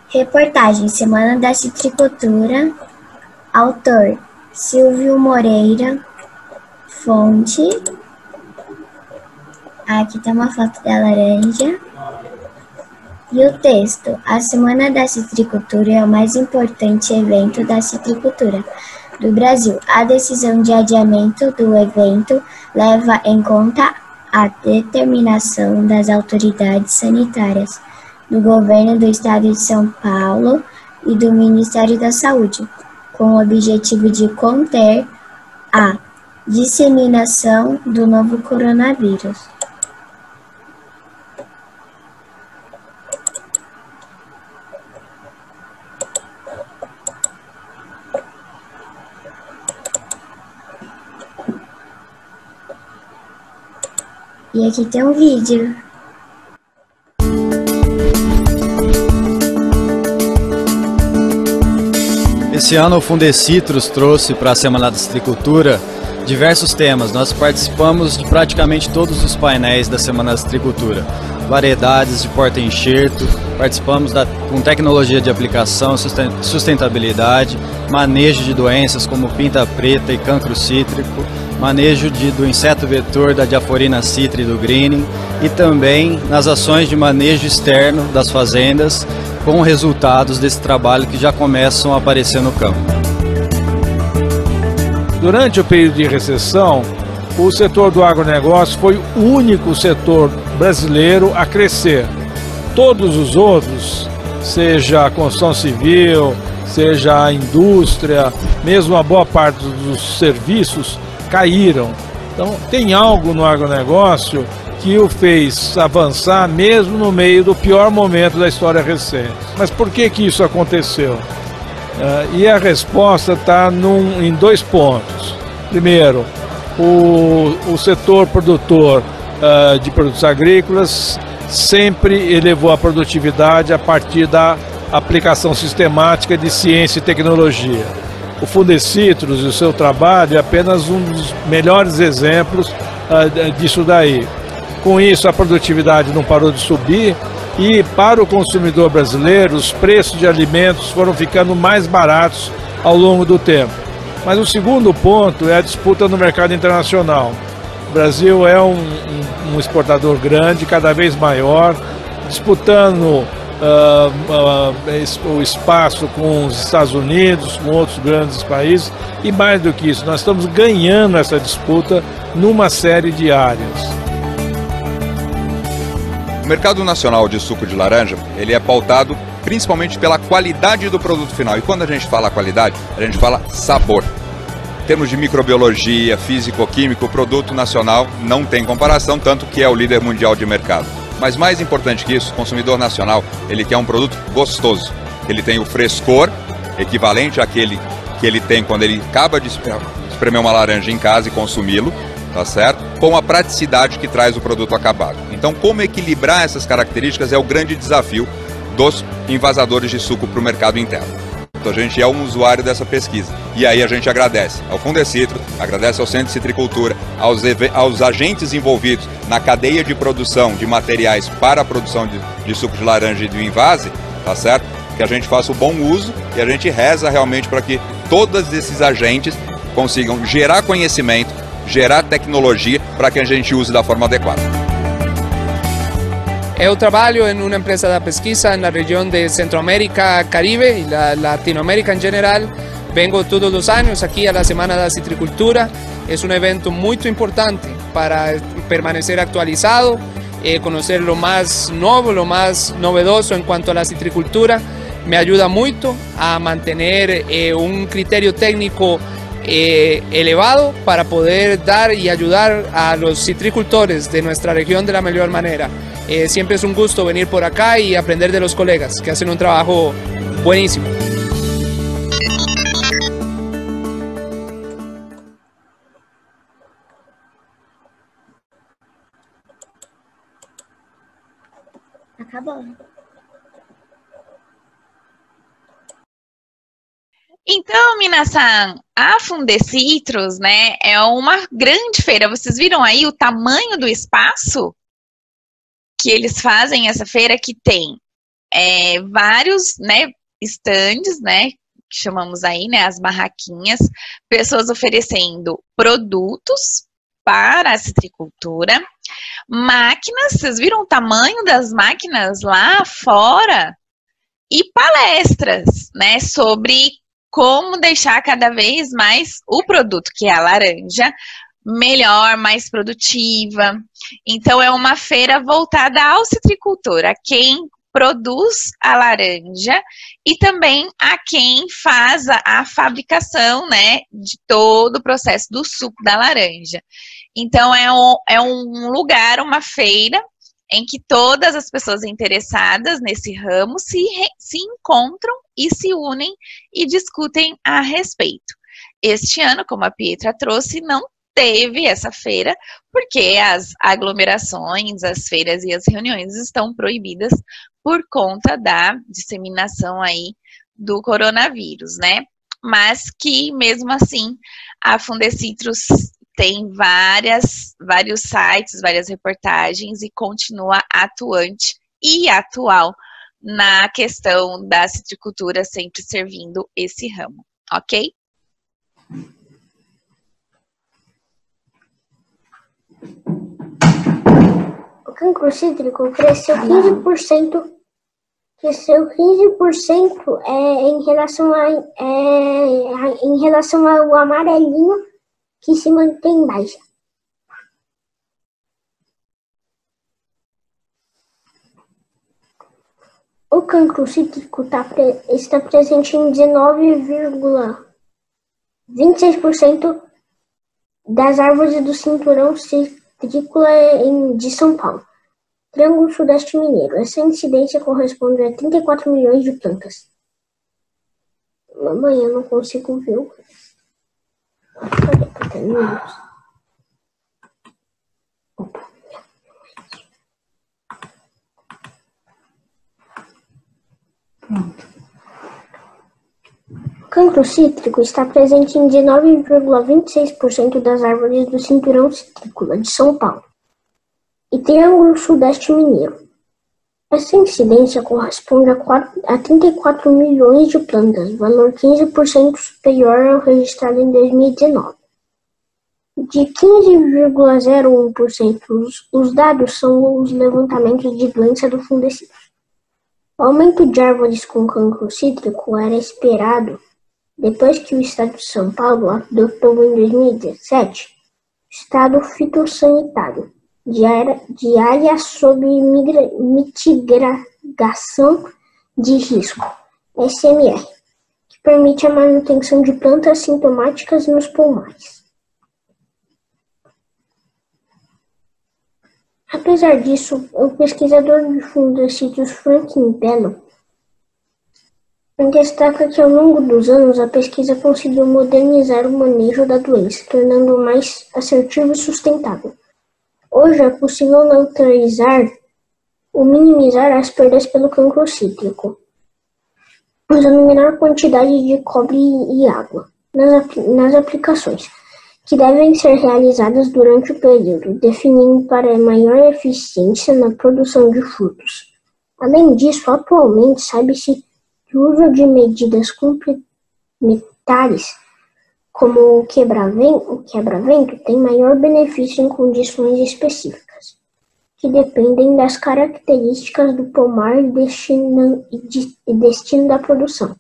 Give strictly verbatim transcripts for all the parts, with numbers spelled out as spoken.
Reportagem Semana da Citricultura. Autor Silvio Moreira. Fonte. Aqui está uma foto da laranja. E o texto: a Semana da Citricultura é o mais importante evento da citricultura do Brasil. A decisão de adiamento do evento leva em conta a determinação das autoridades sanitárias do Governo do Estado de São Paulo e do Ministério da Saúde, com o objetivo de conter a disseminação do novo coronavírus. E aqui tem um vídeo. Esse ano o Fundecitrus trouxe para a Semana da Citricultura diversos temas. Nós participamos de praticamente todos os painéis da Semana da Citricultura. Variedades de porta-enxerto, participamos da, com tecnologia de aplicação, sustentabilidade, manejo de doenças como pinta preta e cancro cítrico, manejo de, do inseto vetor da diaforina citri e do greening, e também nas ações de manejo externo das fazendas, com resultados desse trabalho que já começam a aparecer no campo. Durante o período de recessão, o setor do agronegócio foi o único setor brasileiro a crescer. Todos os outros, seja a construção civil, seja a indústria, mesmo a boa parte dos serviços, caíram. Então tem algo no agronegócio que o fez avançar mesmo no meio do pior momento da história recente. Mas por que que isso aconteceu? Uh, e a resposta está em dois pontos. Primeiro, o, o setor produtor uh, de produtos agrícolas sempre elevou a produtividade a partir da aplicação sistemática de ciência e tecnologia. O Fundecitrus e o seu trabalho é apenas um dos melhores exemplos uh, disso daí. Com isso, a produtividade não parou de subir e, para o consumidor brasileiro, os preços de alimentos foram ficando mais baratos ao longo do tempo. Mas o segundo ponto é a disputa no mercado internacional. O Brasil é um, um, um exportador grande, cada vez maior, disputando Uh, uh, o espaço com os Estados Unidos, com outros grandes países, e mais do que isso, nós estamos ganhando essa disputa numa série de áreas. O mercado nacional de suco de laranja, ele é pautado principalmente pela qualidade do produto final. E quando a gente fala qualidade, a gente fala sabor. Em termos de microbiologia, físico-químico, o produto nacional não tem comparação, tanto que é o líder mundial de mercado. Mas mais importante que isso, o consumidor nacional, ele quer um produto gostoso. Ele tem o frescor, equivalente àquele que ele tem quando ele acaba de espremer uma laranja em casa e consumi-lo, tá certo? Com a praticidade que traz o produto acabado. Então, como equilibrar essas características é o grande desafio dos envasadores de suco para o mercado interno. Então, a gente é um usuário dessa pesquisa. E aí a gente agradece ao Fundecitrus, agradece ao Centro de Citricultura, aos, aos agentes envolvidos na cadeia de produção de materiais para a produção de, de suco de laranja e do invase, tá certo? Que a gente faça o bom uso e a gente reza realmente para que todos esses agentes consigam gerar conhecimento, gerar tecnologia para que a gente use da forma adequada. Eu trabalho em uma empresa de pesquisa na região de Centroamérica, Caribe e la Latinoamérica em geral. Vengo todos os anos aqui à Semana da Citricultura. É um evento muito importante para permanecer atualizado, eh, conhecer o mais novo, o mais novedoso em quanto à citricultura. Me ajuda muito a manter eh, um critério técnico eh, elevado para poder dar y ayudar a los citricultores de nuestra región de la mejor manera. Eh, siempre es un gusto venir por acá y aprender de los colegas que hacen un trabajo buenísimo. Acabou. Então, minasan, a Fundecitrus, né, é uma grande feira. Vocês viram aí o tamanho do espaço que eles fazem essa feira, que tem é, vários, né, estandes, né, que chamamos aí, né, as barraquinhas, pessoas oferecendo produtos para a citricultura, máquinas, vocês viram o tamanho das máquinas lá fora? E palestras, né, sobre como deixar cada vez mais o produto, que é a laranja, melhor, mais produtiva. Então, é uma feira voltada ao citricultor, a quem produz a laranja e também a quem faz a, a fabricação, né, de todo o processo do suco da laranja. Então, é um, é um lugar, uma feira, em que todas as pessoas interessadas nesse ramo se, se encontram e se unem e discutem a respeito. Este ano, como a Pietra trouxe, não teve essa feira, porque as aglomerações, as feiras e as reuniões estão proibidas por conta da disseminação aí do coronavírus, né? Mas que, mesmo assim, a Fundecitrus tem várias, vários sites, várias reportagens e continua atuante e atual na questão da citricultura, sempre servindo esse ramo, ok? O cancro cítrico cresceu quinze por cento, cresceu quinze por cento é, em, relação a, é, em relação ao amarelinho, que se mantém baixa. O cancro cítrico tá pre, está presente em dezenove vírgula vinte e seis por cento das árvores do cinturão citrícola em, de São Paulo, Triângulo Sudeste Mineiro. Essa incidência corresponde a trinta e quatro milhões de plantas. Mamãe, eu não consigo ver o quarenta minutos. O cancro cítrico está presente em dezenove vírgula vinte e seis por cento das árvores do cinturão citrícola de São Paulo e Triângulo Sudeste Mineiro. Essa incidência corresponde a trinta e quatro milhões de plantas, valor quinze por cento superior ao registrado em dois mil e dezenove. De quinze vírgula zero um por cento, os, os dados são os levantamentos de doença do Fundecitrus. O aumento de árvores com cancro cítrico era esperado depois que o Estado de São Paulo adotou em dois mil e dezessete o Estado Fitossanitário de área, de área sob migra, mitigação de risco, S M R, que permite a manutenção de plantas sintomáticas nos pulmões. Apesar disso, o pesquisador de Fundecitrus Franklin Bello destaca que ao longo dos anos a pesquisa conseguiu modernizar o manejo da doença, tornando-o mais assertivo e sustentável. Hoje é possível neutralizar ou minimizar as perdas pelo cancro cítrico, usando menor quantidade de cobre e água nas, nas aplicações, que devem ser realizadas durante o período, definindo para maior eficiência na produção de frutos. Além disso, atualmente sabe-se que o uso de medidas complementares, como o quebra-vento, quebra tem maior benefício em condições específicas, que dependem das características do pomar e destino, e destino da produção.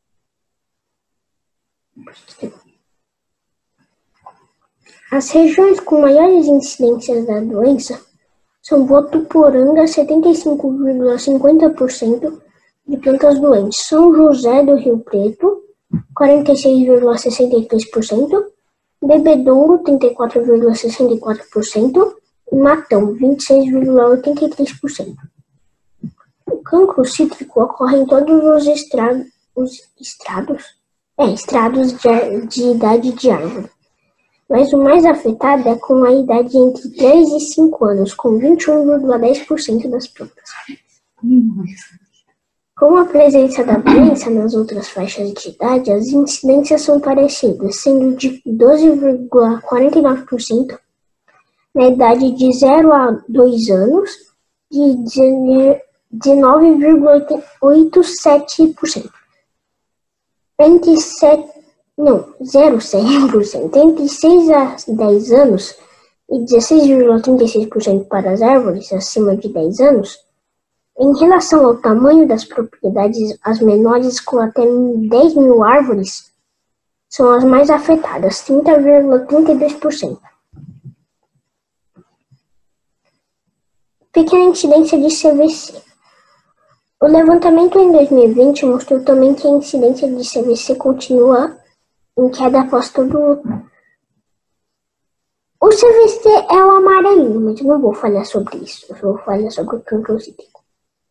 As regiões com maiores incidências da doença são Votuporanga, setenta e cinco vírgula cinquenta por cento de plantas doentes, São José do Rio Preto, quarenta e seis vírgula sessenta e três por cento, Bebedouro, trinta e quatro vírgula sessenta e quatro por cento e Matão, vinte e seis vírgula oitenta e três por cento. O cancro cítrico ocorre em todos os, estra... os estrados, é, estrados de, de idade de árvore, mas o mais afetado é com a idade entre três e cinco anos, com vinte e um vírgula dez por cento das plantas. Com a presença da doença nas outras faixas de idade, as incidências são parecidas, sendo de doze vírgula quarenta e nove por cento na idade de zero a dois anos, de dezenove vírgula oitenta e sete por cento. Entre sete, não, zero vírgula seis por cento. Entre seis a dez anos e dezesseis vírgula trinta e seis por cento para as árvores acima de dez anos. Em relação ao tamanho das propriedades, as menores com até dez mil árvores são as mais afetadas, trinta vírgula trinta e dois por cento. Pequena incidência de C V C. O levantamento em dois mil e vinte mostrou também que a incidência de C V C continua em queda após todo... O C V C é o amarelinho, mas eu não vou falar sobre isso, eu vou falar sobre o cancro cítrico.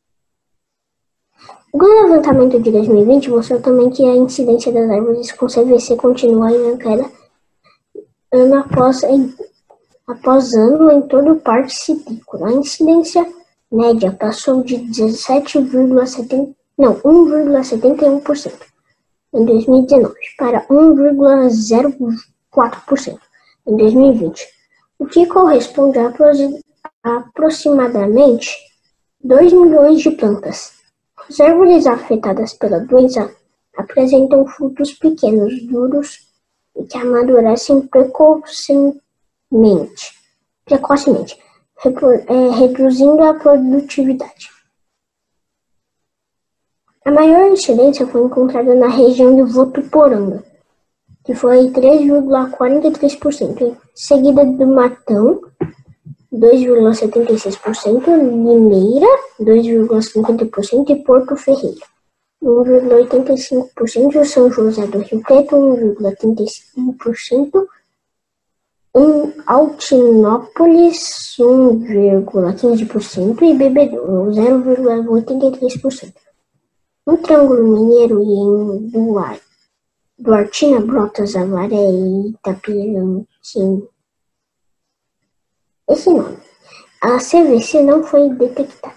O levantamento de dois mil e vinte mostrou também que a incidência das árvores com C V C continua em queda ano após, em, após ano em todo o parque cítrico. A incidência média passou de dezessete vírgula setenta e um por cento em dois mil e dezenove para um vírgula zero quatro por cento em dois mil e vinte, o que corresponde a aproximadamente dois milhões de plantas. As árvores afetadas pela doença apresentam frutos pequenos, duros e que amadurecem precocemente, precocemente reduzindo a produtividade. A maior incidência foi encontrada na região de Votuporanga, que foi três vírgula quarenta e três por cento, seguida do Matão, dois vírgula setenta e seis por cento, Limeira, dois vírgula cinquenta por cento e Porto Ferreira, um vírgula oitenta e cinco por cento, São José do Rio Preto, um vírgula trinta e cinco por cento, em Altinópolis, um vírgula quinze por cento e Bebedouro, zero vírgula oitenta e três por cento. No Triângulo Mineiro e em Duarte, Duartina, Brotas, Avaré e Itapirantim. Esse nome. A C V C não foi detectada.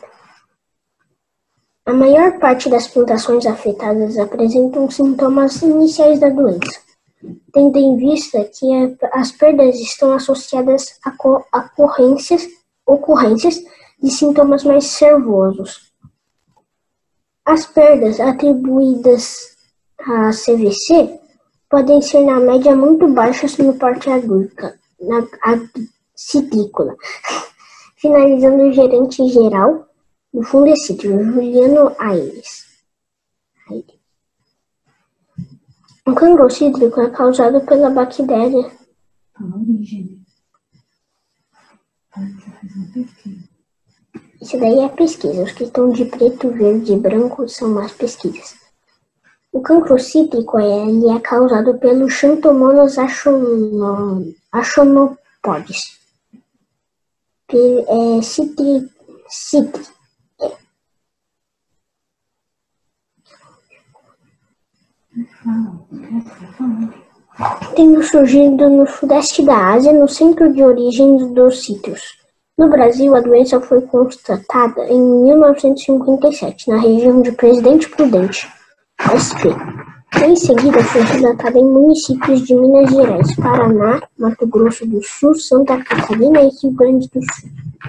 A maior parte das plantações afetadas apresentam sintomas iniciais da doença, tendo em vista que as perdas estão associadas a ocorrências, ocorrências de sintomas mais servosos. As perdas atribuídas à C V C podem ser na média muito baixas no parte agrícola, na citrícola. Finalizando o gerente geral do Fundecítrio, Juliano Aires. O cancro cítrico é causado pela bactéria. Isso daí é pesquisa. Os que estão de preto, verde e branco são mais pesquisas. O cancro cítrico é, ele é causado pelo Xanthomonas achonopodes. É, citri, citri, é. Tendo surgido no sudeste da Ásia, no centro de origem dos cítricos. No Brasil, a doença foi constatada em mil novecentos e cinquenta e sete, na região de Presidente Prudente, S P. Em seguida, foi relatada em municípios de Minas Gerais, Paraná, Mato Grosso do Sul, Santa Catarina e Rio Grande do Sul.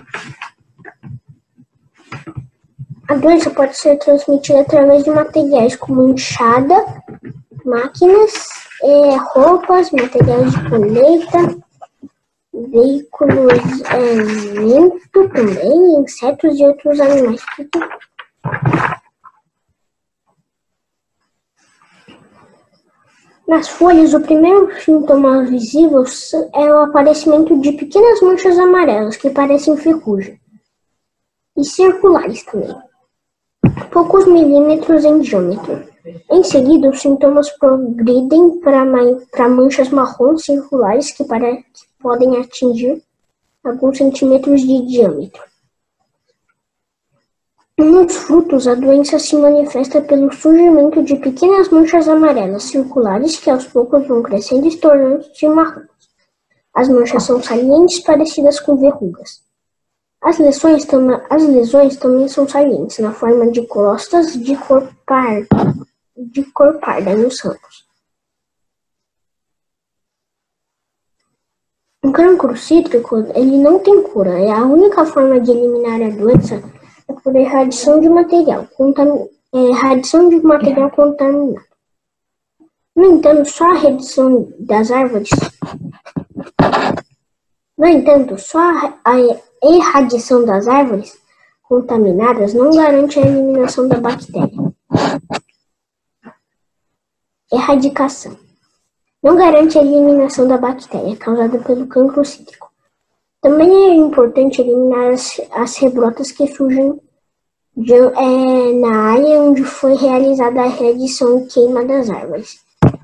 A doença pode ser transmitida através de materiais como enxada, máquinas, é, roupas, materiais de colheita, veículos, é, vento também, insetos e outros animais. Nas folhas, o primeiro sintoma visível é o aparecimento de pequenas manchas amarelas que parecem ferrugem e circulares também, poucos milímetros em diâmetro. Em seguida, os sintomas progridem para manchas marrons circulares que, para, que podem atingir alguns centímetros de diâmetro. Nos frutos, a doença se manifesta pelo surgimento de pequenas manchas amarelas circulares que aos poucos vão crescendo e tornando-se marrons. As manchas são salientes, parecidas com verrugas. As lesões, as lesões também são salientes, na forma de crostas de cor parda, de cor parda nos ramos. O cancro cítrico ele não tem cura, e a única forma de eliminar a doença é por erradicação de material, contam, é, erradicação de material contaminado. No entanto, só a redução das árvores No entanto, só a erradicação das árvores contaminadas não garante a eliminação da bactéria. Erradicação. Não garante a eliminação da bactéria causada pelo cancro cítrico. Também é importante eliminar as, as rebrotas que surgem de, é, na área onde foi realizada a erradicação e queima das árvores.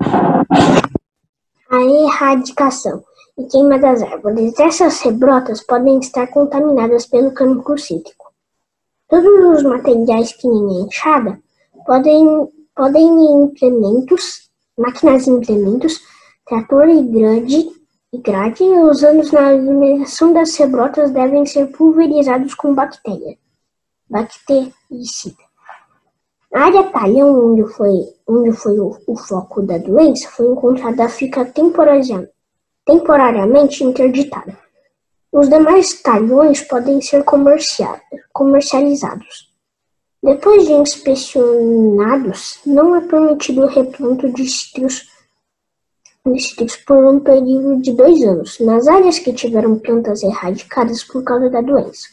A erradicação e queima das árvores. Essas rebrotas podem estar contaminadas pelo cancro cítrico. Todos os materiais que nem a enxada podem, podem implementos, máquinas e implementos, trator e grade, e grade usados na eliminação das rebrotas devem ser pulverizados com bactéria, bactericida. A área talhão onde foi, onde foi o, o foco da doença foi encontrada fica temporariamente temporariamente interditada. Os demais talhões podem ser comercializados. Depois de inspecionados, não é permitido o replanto de cítricos, de cítricos por um período de dois anos, nas áreas que tiveram plantas erradicadas por causa da doença.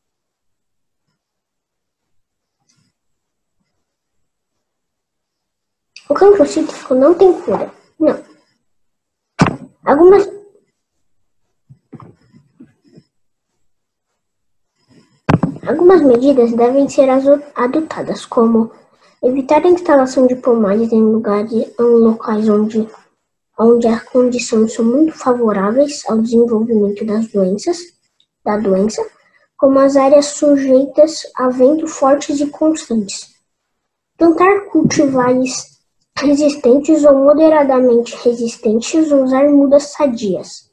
O cancro cítrico não tem cura, não. Algumas, algumas medidas devem ser adotadas, como evitar a instalação de pomares em lugares, em locais onde, onde as condições são muito favoráveis ao desenvolvimento das doenças, da doença, como as áreas sujeitas a ventos fortes e constantes. Plantar cultivares resistentes ou moderadamente resistentes, usar mudas sadias.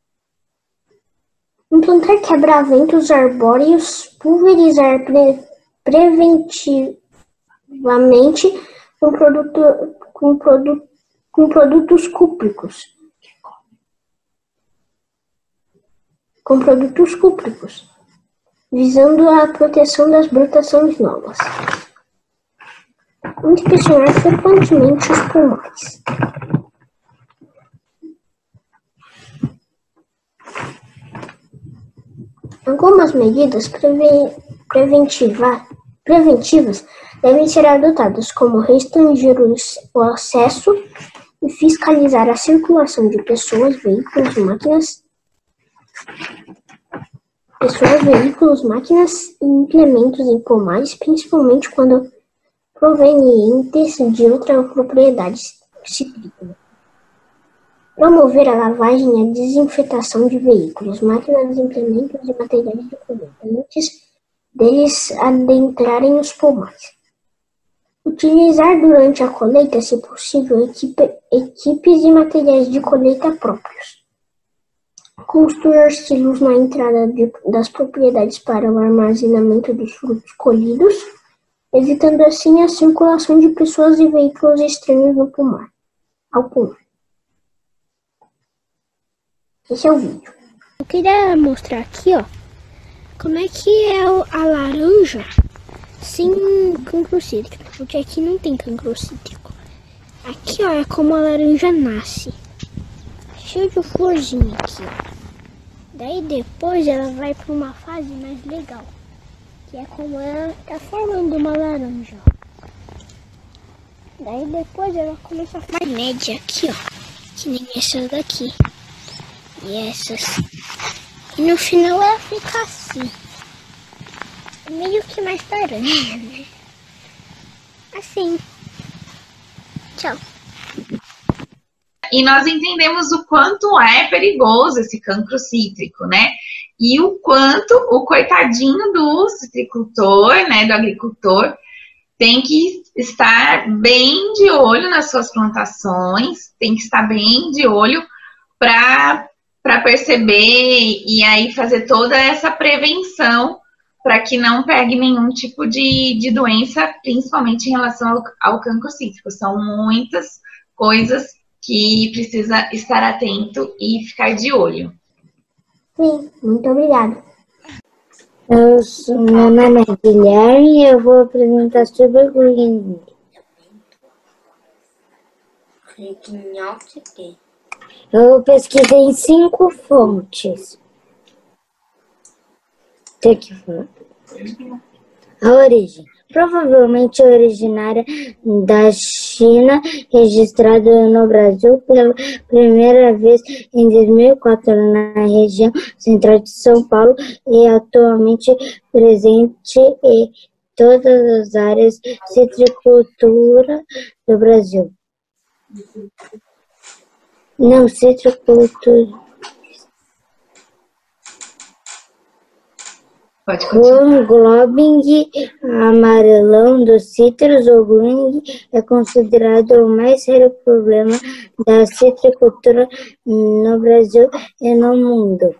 Implantar quebra-ventos arbóreos, pulverizar pre preventivamente com, produto, com, produ com produtos cúpricos. Com produtos cúpricos, visando a proteção das brotações novas. Inspecionar frequentemente os pulmões. Algumas medidas preven preventiva, preventivas devem ser adotadas, como restringir o acesso e fiscalizar a circulação de pessoas, veículos, máquinas, pessoas, veículos, máquinas e implementos em pomares, principalmente quando provenientes de outra propriedade cítrica. Promover a lavagem e a desinfetação de veículos, máquinas, implementos e materiais de colheita antes deles adentrarem os pomares. Utilizar durante a colheita, se possível, equipe, equipes e materiais de colheita próprios. Construir silos na entrada de, das propriedades para o armazenamento dos frutos colhidos, evitando assim a circulação de pessoas e veículos estranhos no pomar, ao pomar. Esse é o vídeo. Eu queria mostrar aqui, ó, como é que é a laranja sem cancro cítrico, porque aqui não tem cancro cítrico. Aqui, ó, é como a laranja nasce, cheio de florzinha aqui, ó. Daí depois ela vai para uma fase mais legal, que é como ela tá formando uma laranja. Daí depois ela começa a formar média aqui, ó, que nem essas daqui. E essas. E no final ela fica assim. Meio que mais laranja, né? Assim. Tchau. E nós entendemos o quanto é perigoso esse cancro cítrico, né? E o quanto o coitadinho do citricultor, né, do agricultor, tem que estar bem de olho nas suas plantações, tem que estar bem de olho para para perceber e aí fazer toda essa prevenção para que não pegue nenhum tipo de, de doença, principalmente em relação ao, ao cancro cítrico. São muitas coisas que precisa estar atento e ficar de olho. Sim, muito obrigada. Eu sou, meu nome é Guilherme e eu vou apresentar sobre o greening. Eu pesquisei em cinco fontes. Tem que falar. A origem. Provavelmente originária da China, registrada no Brasil pela primeira vez em dois mil e quatro na região central de São Paulo e atualmente presente em todas as áreas de citricultura do Brasil. Não, citricultura. O globing amarelão dos citros, ou greening, é considerado o mais sério problema da citricultura no Brasil e no mundo,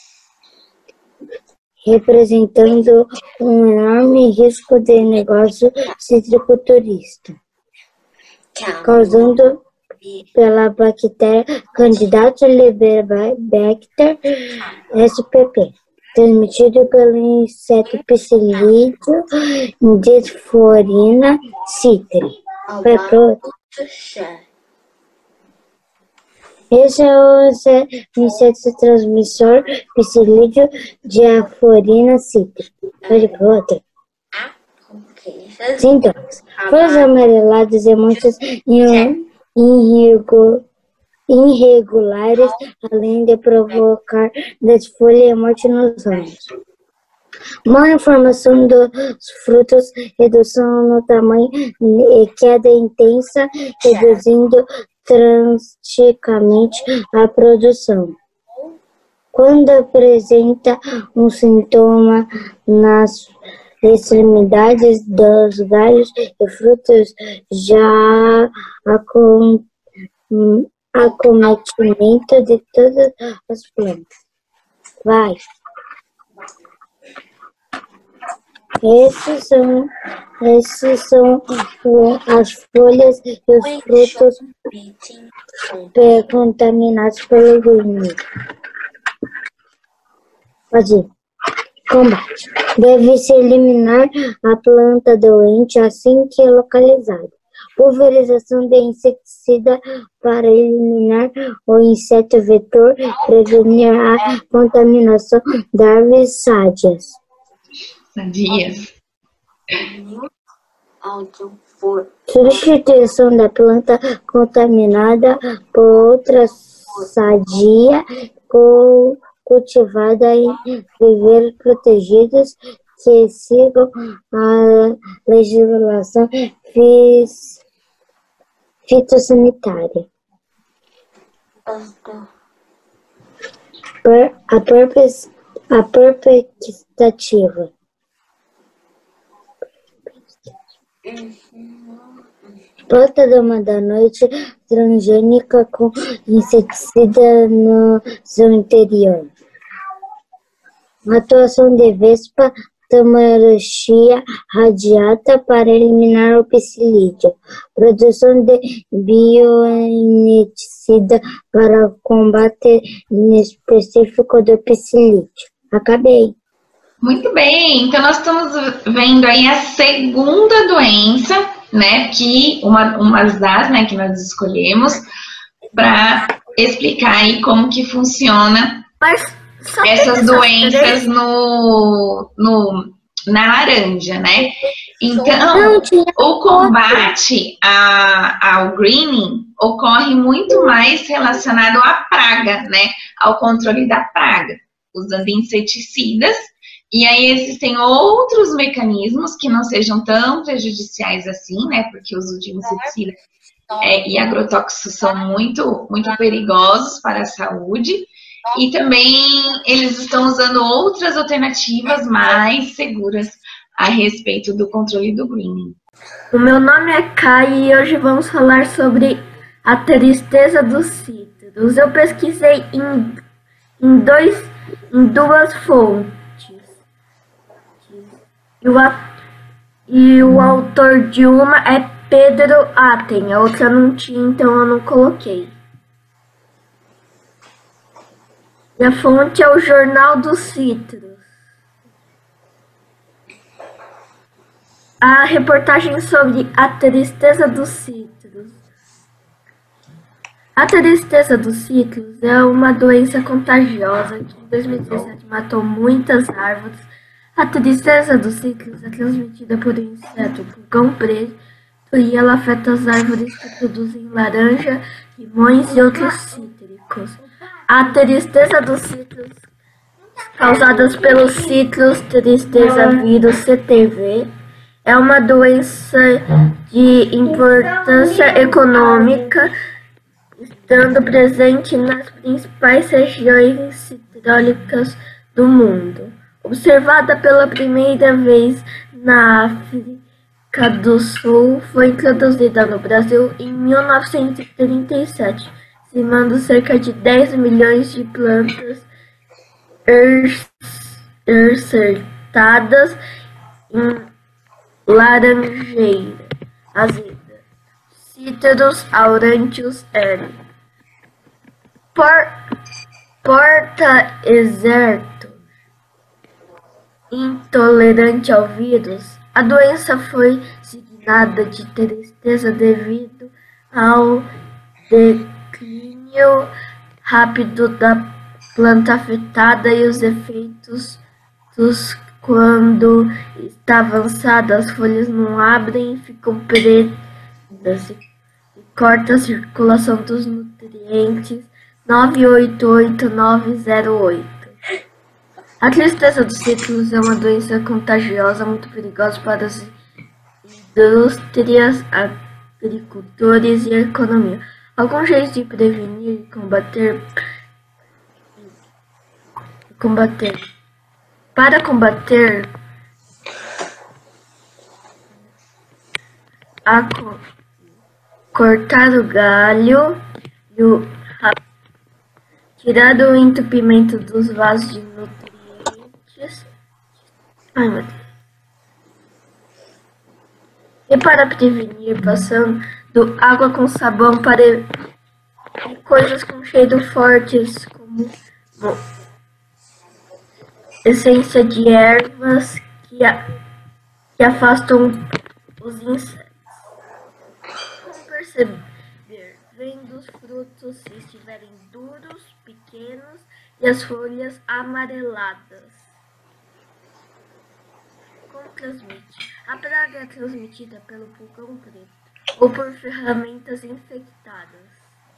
representando um enorme risco de negócio citriculturista, causando pela bactéria Candidobacter S P P. Transmitido pelo inseto Psilídeo diaforina citri. Vai pro outro. Esse é o inseto transmissor Psilídeo diaforina citri. Vai pro outro. Sintomas. Folhas amareladas e manchas irregulares, além de provocar desfolha e morte nos ramos. Má informação dos frutos, redução no tamanho e queda intensa, reduzindo drasticamente a produção. Quando apresenta um sintoma nas extremidades dos galhos e frutos, já acontece acometimento de todas as plantas. Vai. Esses são, esses são as folhas e os frutos contaminados pelo greening. Pode ir. Combate. Deve-se eliminar a planta doente assim que é localizada. Pulverização de inseticida para eliminar o inseto vetor, prevenir a contaminação das árvores sádias. Sadias. Substituição da planta contaminada por outra sadia cultivada em viveiros protegidos que sigam a legislação fitossanitária. A perspectiva. Planta dama da noite transgênica com inseticida no seu interior. Atuação de Vespa Tamarachia radiata para eliminar o psilídeo. Produção de bioineticida para combate específico do psilídeo. Acabei. Muito bem, então nós estamos vendo aí a segunda doença, né, que uma, uma das, né, que nós escolhemos para explicar aí como que funciona essas doenças no, no, na laranja, né? Então, o combate a, ao greening ocorre muito mais relacionado à praga, né? Ao controle da praga, usando inseticidas. E aí existem outros mecanismos que não sejam tão prejudiciais assim, né? Porque os uso de inseticida é, e agrotóxicos são muito, muito perigosos para a saúde. E também eles estão usando outras alternativas mais seguras a respeito do controle do greening. O meu nome é Kai e hoje vamos falar sobre a tristeza dos citros. Eu pesquisei em, em, dois, em duas fontes. E o, e o autor de uma é Pedro Aten, a outra não tinha, então eu não coloquei. E a fonte é o Jornal dos Citros. a reportagem sobre a tristeza dos citros. A tristeza dos citros é uma doença contagiosa que em dois mil e dezessete matou muitas árvores. A tristeza dos citros é transmitida por um inseto pulgão preto e ela afeta as árvores que produzem laranja, limões e outros cítricos. A tristeza dos citros, causadas pelos citros tristeza vírus C T V, é uma doença de importância econômica, estando presente nas principais regiões citrícolas do mundo. Observada pela primeira vez na África do Sul, foi introduzida no Brasil em mil novecentos e trinta e sete, dizimando cerca de dez milhões de plantas insertadas em laranjeira azeda, Citrus aurantius L. Por, porta-exerto intolerante ao vírus, a doença foi signada de tristeza devido ao declínio rápido da planta afetada e os efeitos dos quando está avançada, as folhas não abrem e ficam pretas e corta a circulação dos nutrientes. Nove oito oito nove zero oito. A tristeza dos citros é uma doença contagiosa muito perigosa para as indústrias, agricultores e a economia. Alguns jeitos de prevenir e combater, combater. Para combater a co cortar o galho e o tirar o entupimento dos vasos de nutrientes. Ai, meu Deus. E para prevenir, passando água com sabão para coisas com cheiro fortes, como essência de ervas que, a, que afastam os insetos. Como perceber? Vendo os frutos se estiverem duros, pequenos e as folhas amareladas. Como transmite? A praga é transmitida pelo pulgão preto ou por ferramentas infectadas.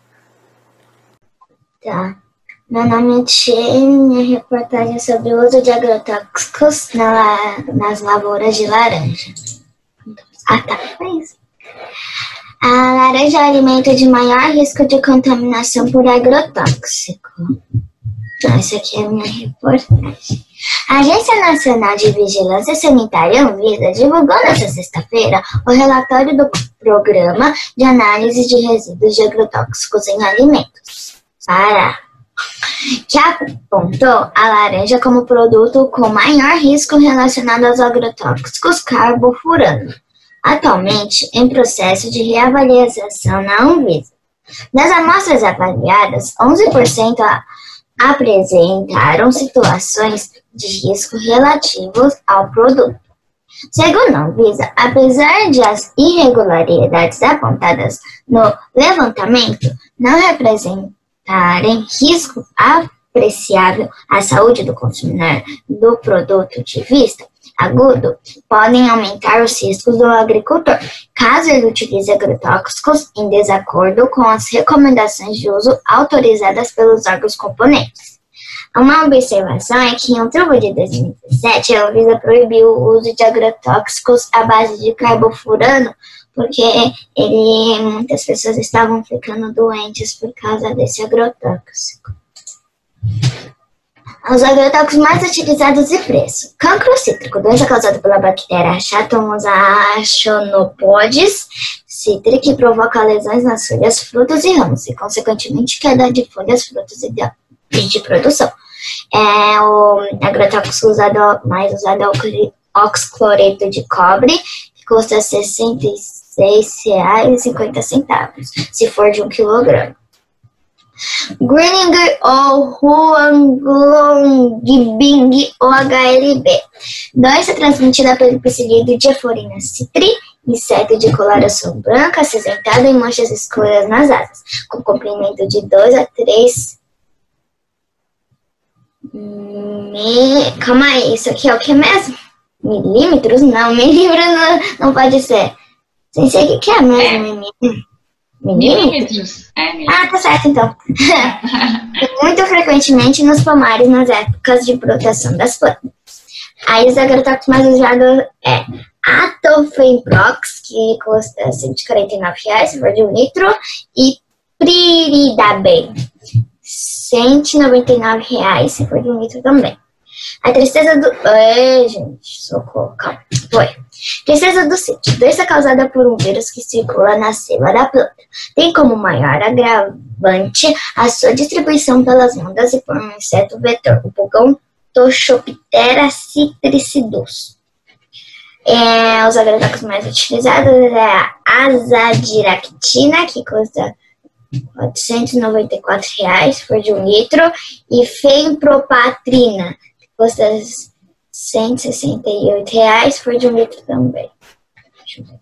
Tá. Meu nome é Tchê, minha reportagem é sobre o uso de agrotóxicos na, nas lavouras de laranja. Ah, tá, foi isso. A laranja é o alimento de maior risco de contaminação por agrotóxico. Essa aqui é a minha reportagem. A Agência Nacional de Vigilância Sanitária, Anvisa, divulgou nesta sexta-feira o relatório do Programa de Análise de Resíduos de Agrotóxicos em Alimentos, Pará, que apontou a laranja como produto com maior risco relacionado aos agrotóxicos carbofurano, atualmente em processo de reavaliação na Anvisa. Das amostras avaliadas, onze por cento apresentaram situações de risco relativos ao produto. Segundo a Anvisa, apesar de as irregularidades apontadas no levantamento não representarem risco apreciável à saúde do consumidor do produto de vista agudo, podem aumentar os riscos do agricultor, caso ele utilize agrotóxicos em desacordo com as recomendações de uso autorizadas pelos órgãos componentes. Uma observação é que em outubro de dois mil e dezessete, a Anvisa proibiu o uso de agrotóxicos à base de carbofurano, porque ele, muitas pessoas estavam ficando doentes por causa desse agrotóxico. Os agrotóxicos mais utilizados e preço. Cancro cítrico, doença causada pela bactéria Chaetomonas achonopodes cítrica, que provoca lesões nas folhas, frutos e ramos, e consequentemente queda de folhas, frutos e de, de produção. É o agrotóxico usado, mais usado é o oxicloreto de cobre, que custa sessenta e seis reais e cinquenta centavos, se for de um quilograma. Greening ou Huanglongbing ou H L B. Doença transmitida pelo pseudo Diaphorina citri, inseto de coloração branca, acinzentado e manchas escuras nas asas, com comprimento de dois a três. Me... Calma aí, isso aqui é o que mesmo? Milímetros? Não, milímetro não, não pode ser. Sem sei o que é mesmo, milímetros. É, ah, tá certo então. Muito frequentemente nos pomares nas épocas de brotação das plantas. Aí os agrotóxicos mais usados é Atofenprox, que custa cento e quarenta e nove reais por um litro, e Piridaben, cento e noventa e nove reais por um litro também. A tristeza do... Ai, gente, socorro, calma. Foi. Tristeza do sítio. Doença causada por um vírus que circula na seiva da planta. Tem como maior agravante a sua distribuição pelas mudas e por um inseto vetor, o pulgão Toxoptera citricidus. É, os agrotóxicos mais utilizados é a azadiractina, que custa quatrocentos e noventa e quatro reais por um litro, e fenpropatrina, que custa cento e sessenta e oito reais por um litro também. Deixa eu ver.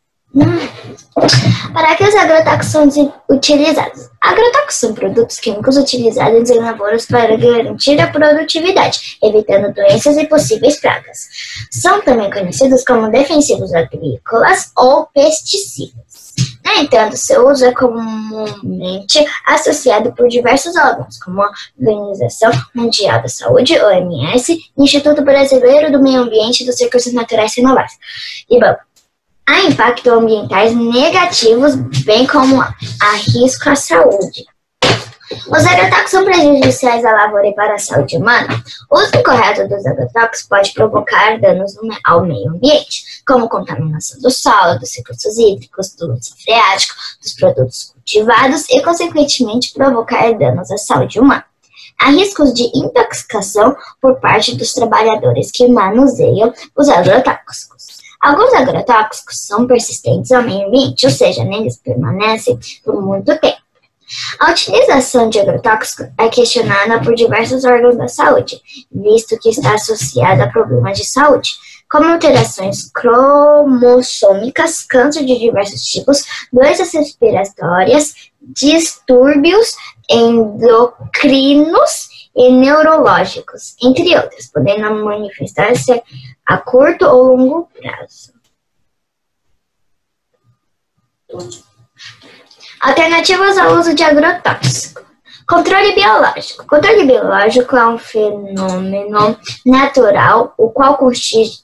Para que os agrotóxicos são utilizados? Agrotóxicos são produtos químicos utilizados em lavouras para garantir a produtividade, evitando doenças e possíveis pragas. São também conhecidos como defensivos agrícolas ou pesticidas. No entanto, seu uso é comumente associado por diversos órgãos, como a Organização Mundial da Saúde, O M S, Instituto Brasileiro do Meio Ambiente e dos Recursos Naturais Renováveis. E bom, há impactos ambientais negativos, bem como há risco à saúde. Os agrotóxicos são prejudiciais à lavoura e para a saúde humana. O uso incorreto dos agrotóxicos pode provocar danos ao meio ambiente, como contaminação do solo, dos recursos hídricos, do lençol freático, dos produtos cultivados e, consequentemente, provocar danos à saúde humana. Há riscos de intoxicação por parte dos trabalhadores que manuseiam os agrotóxicos. Alguns agrotóxicos são persistentes ao meio ambiente, ou seja, neles permanecem por muito tempo. A utilização de agrotóxicos é questionada por diversos órgãos da saúde, visto que está associada a problemas de saúde, como alterações cromossômicas, câncer de diversos tipos, doenças respiratórias, distúrbios endocrinos e neurológicos, entre outros, podendo manifestar-se a curto ou longo prazo. Alternativas ao uso de agrotóxico. Controle biológico. Controle biológico é um fenômeno natural, o qual consiste,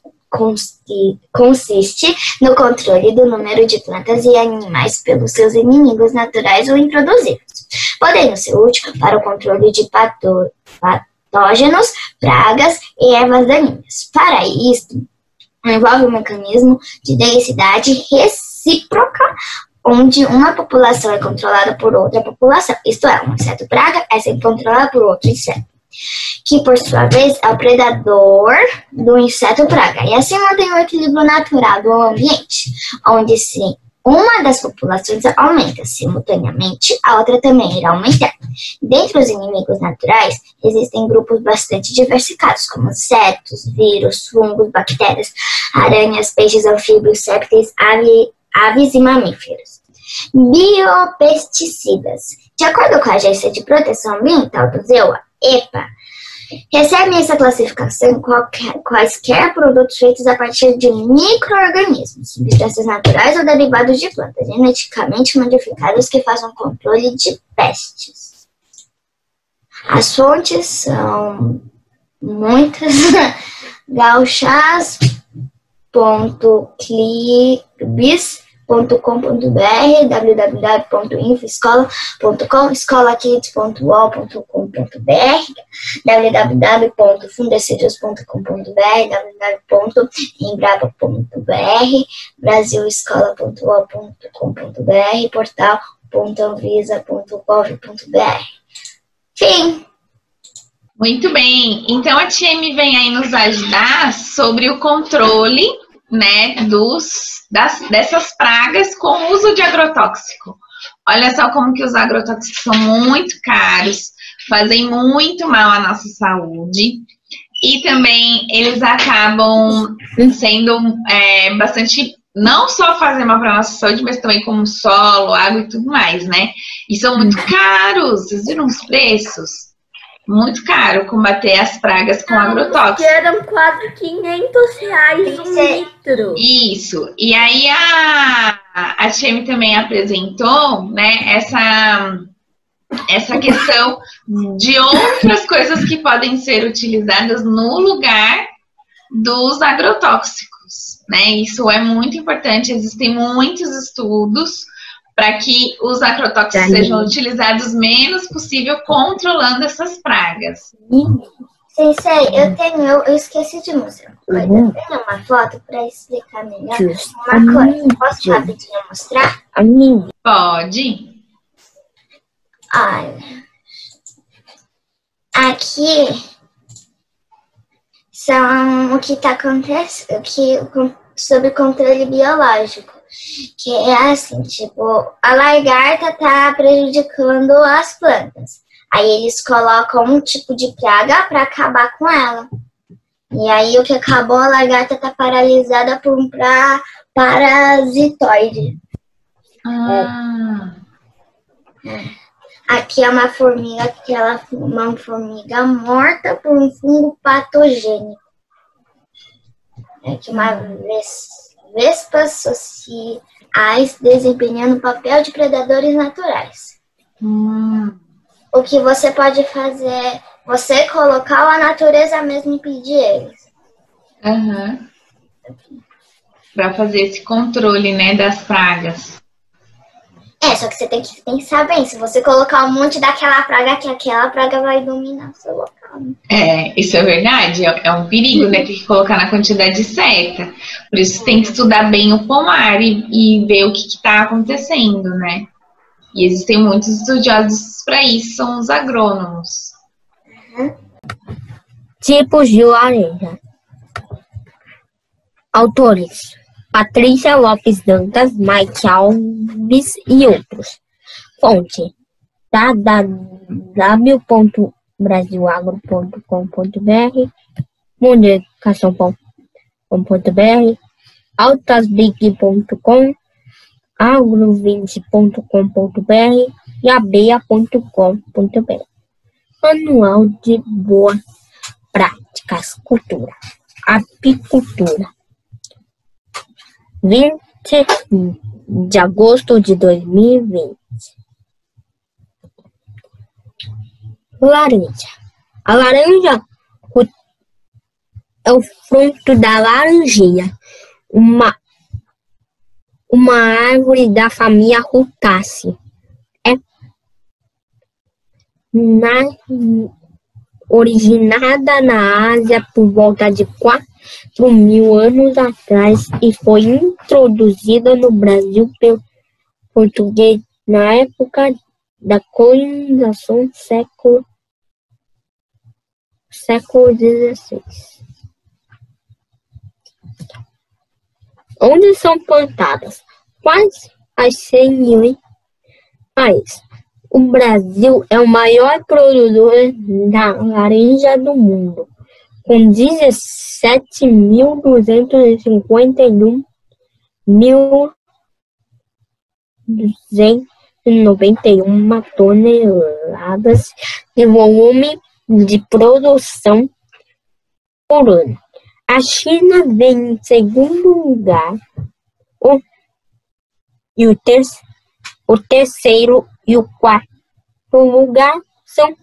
consiste no controle do número de plantas e animais pelos seus inimigos naturais ou introduzíveis, podendo ser útil para o controle de pato, patógenos, pragas e ervas daninhas. Para isto, envolve um mecanismo de densidade recíproca, onde uma população é controlada por outra população, isto é, um inseto praga é sempre controlado por outro inseto, que por sua vez é o predador do inseto praga, e assim mantém o equilíbrio natural do ambiente, onde se uma das populações aumenta simultaneamente, a outra também irá aumentar. Dentre os inimigos naturais, existem grupos bastante diversificados, como insetos, vírus, fungos, bactérias, aranhas, peixes, anfíbios, répteis, aves, aves e mamíferos. Biopesticidas. De acordo com a Agência de Proteção Ambiental do ZEUA, EPA, recebem essa classificação qualquer, quaisquer produtos feitos a partir de micro-organismos, substâncias naturais ou derivados de plantas, geneticamente modificados que façam controle de pestes. As fontes são muitas. gauchas ponto clibis ponto com ponto br, w w w ponto infoscola ponto com, escolakids ponto u o l ponto com ponto br, w w w ponto fundecidos ponto com ponto br, w w w ponto embrapa ponto br, brasilescola ponto u o l ponto com ponto br, portal ponto anvisa ponto gov ponto br. Fim. Muito bem. Então a Tia Emi vem aí nos ajudar sobre o controle, né, dos, das, dessas pragas com o uso de agrotóxico. Olha só como que os agrotóxicos são muito caros, fazem muito mal à nossa saúde e também eles acabam sendo é, bastante, não só fazem mal para a nossa saúde, mas também como solo, água e tudo mais, né? E são muito caros, vocês viram os preços? Muito caro combater as pragas com agrotóxicos. Eram quase quinhentos reais um litro. Isso. E aí a, a Tcheme também apresentou, né, essa, essa questão de outras coisas que podem ser utilizadas no lugar dos agrotóxicos, né? Isso é muito importante. Existem muitos estudos para que os agrotóxicos sejam utilizados menos possível, controlando essas pragas. Sensei, eu tenho, eu, eu esqueci de mostrar. Eu tenho uma foto para explicar melhor uma coisa. Posso rapidinho mostrar? Pode. Olha, aqui são o que está acontecendo, o que sobre controle biológico. Que é assim, tipo, a lagarta tá prejudicando as plantas. Aí eles colocam um tipo de praga para acabar com ela. E aí o que acabou, a lagarta tá paralisada por um pra, parasitoide. Ah. É. Aqui é uma formiga, que ela é uma formiga morta por um fungo patogênico. É que uma vez vespas sociais desempenhando o papel de predadores naturais. Hum. O que você pode fazer é você colocar a natureza mesmo impedir eles. Uhum. Para fazer esse controle, né, das pragas. É, só que você tem que pensar bem. Se você colocar um monte daquela praga, que aquela praga vai dominar o seu local. É, isso é verdade. É, é um perigo, né? Tem que colocar na quantidade certa. Por isso tem que estudar bem o pomar e, e ver o que está acontecendo, né? E existem muitos estudiosos para isso, são os agrônomos. Uhum. Tipos de laranja. Autores: Patrícia Lopes Dantas, Mike Alves e outros. Fonte: www ponto brasilagro ponto com ponto br, mundoeducação ponto com ponto br, altasbig ponto com, agro vinte ponto com ponto br e abeia ponto com ponto br. Manual de Boas Práticas Cultura. Apicultura. vinte de agosto de dois mil e vinte. Laranja. A laranja é o fruto da laranjeira, uma, uma árvore da família Rutaceae. É na, originada na Ásia por volta de quatro mil anos atrás e foi introduzida no Brasil pelo português na época da colonização século século dezesseis. Onde são plantadas? Quais as cem mil países? O Brasil é o maior produtor da laranja do mundo, com dezessete mil duzentos e cinquenta e um mil duzentos e noventa e uma toneladas de volume de produção por ano. A China vem em segundo lugar, o, e o, ter, o terceiro e o quarto lugar são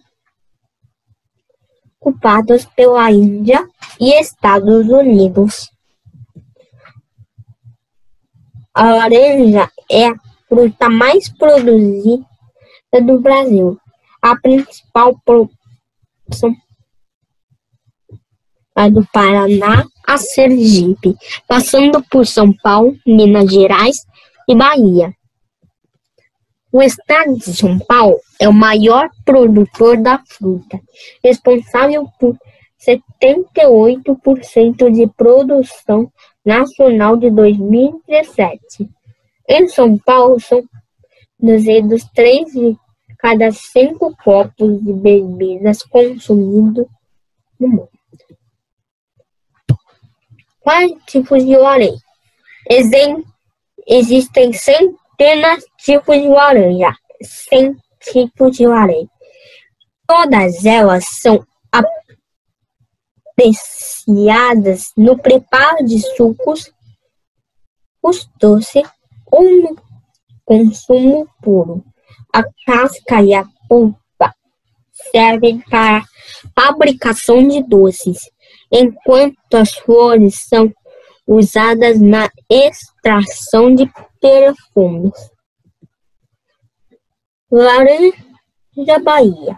ocupados pela Índia e Estados Unidos. A laranja é a fruta mais produzida do Brasil. A principal produção é do Paraná a Sergipe, passando por São Paulo, Minas Gerais e Bahia. O estado de São Paulo é o maior produtor da fruta, responsável por setenta e oito por cento de produção nacional de dois mil e dezessete. Em São Paulo, são duzentos e três de cada cinco copos de bebidas consumidos no mundo. Quais tipos de laranja? Exem- Existem centenas de tipos de laranja. cem tipos de laranja. Todas elas são apreciadas no preparo de sucos, os doces ou no consumo puro. A casca e a polpa servem para a fabricação de doces, enquanto as flores são usadas na extração de perfumes. Laranja Bahia.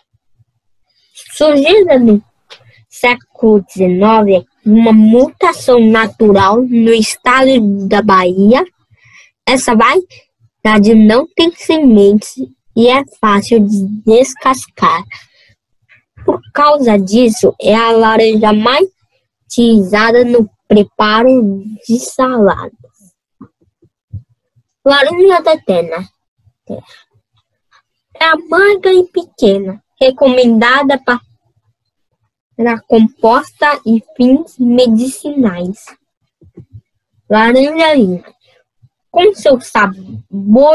Surgida no século dezenove, uma mutação natural no estado da Bahia, essa variedade não tem sementes e é fácil de descascar. Por causa disso, é a laranja mais utilizada no preparo de saladas. Laranja da terra. É amarga e pequena, recomendada para composta e fins medicinais. Laranja lima. Com seu sabor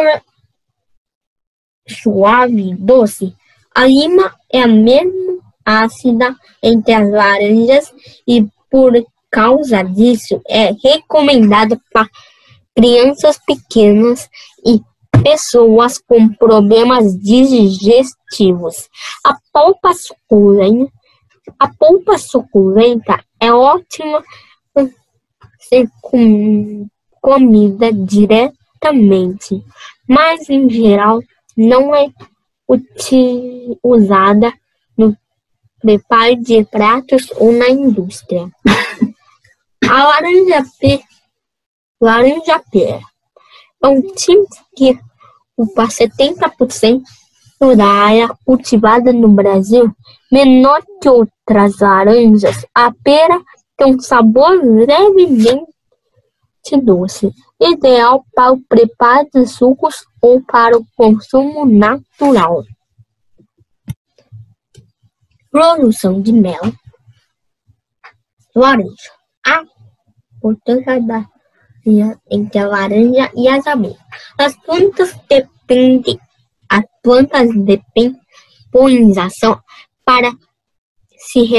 suave e doce, a lima é a mesma ácida entre as laranjas e, por causa disso, é recomendada para crianças pequenas e pessoas com problemas digestivos. A polpa suculenta, a polpa suculenta é ótima para ser com, comida diretamente, mas em geral não é uti, usada no preparo de pratos ou na indústria. A laranja pera, laranja pera é um tipo que ocupa setenta por cento da área cultivada no Brasil. Menor que outras laranjas, a pera tem um sabor levemente doce, ideal para o preparo de sucos ou para o consumo natural. Produção de mel. Laranja. A importância da entre a laranja e as abelhas. As plantas dependem, as plantas dependem de polinização para se re,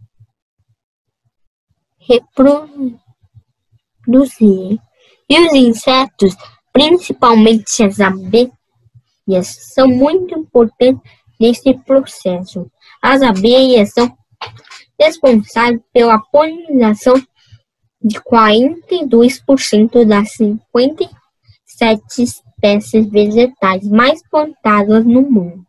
reproduzir. E os insetos, principalmente as abelhas, são muito importantes nesse processo. As abelhas são responsáveis pela polinização de quarenta e dois por cento das cinquenta e sete espécies vegetais mais plantadas no mundo.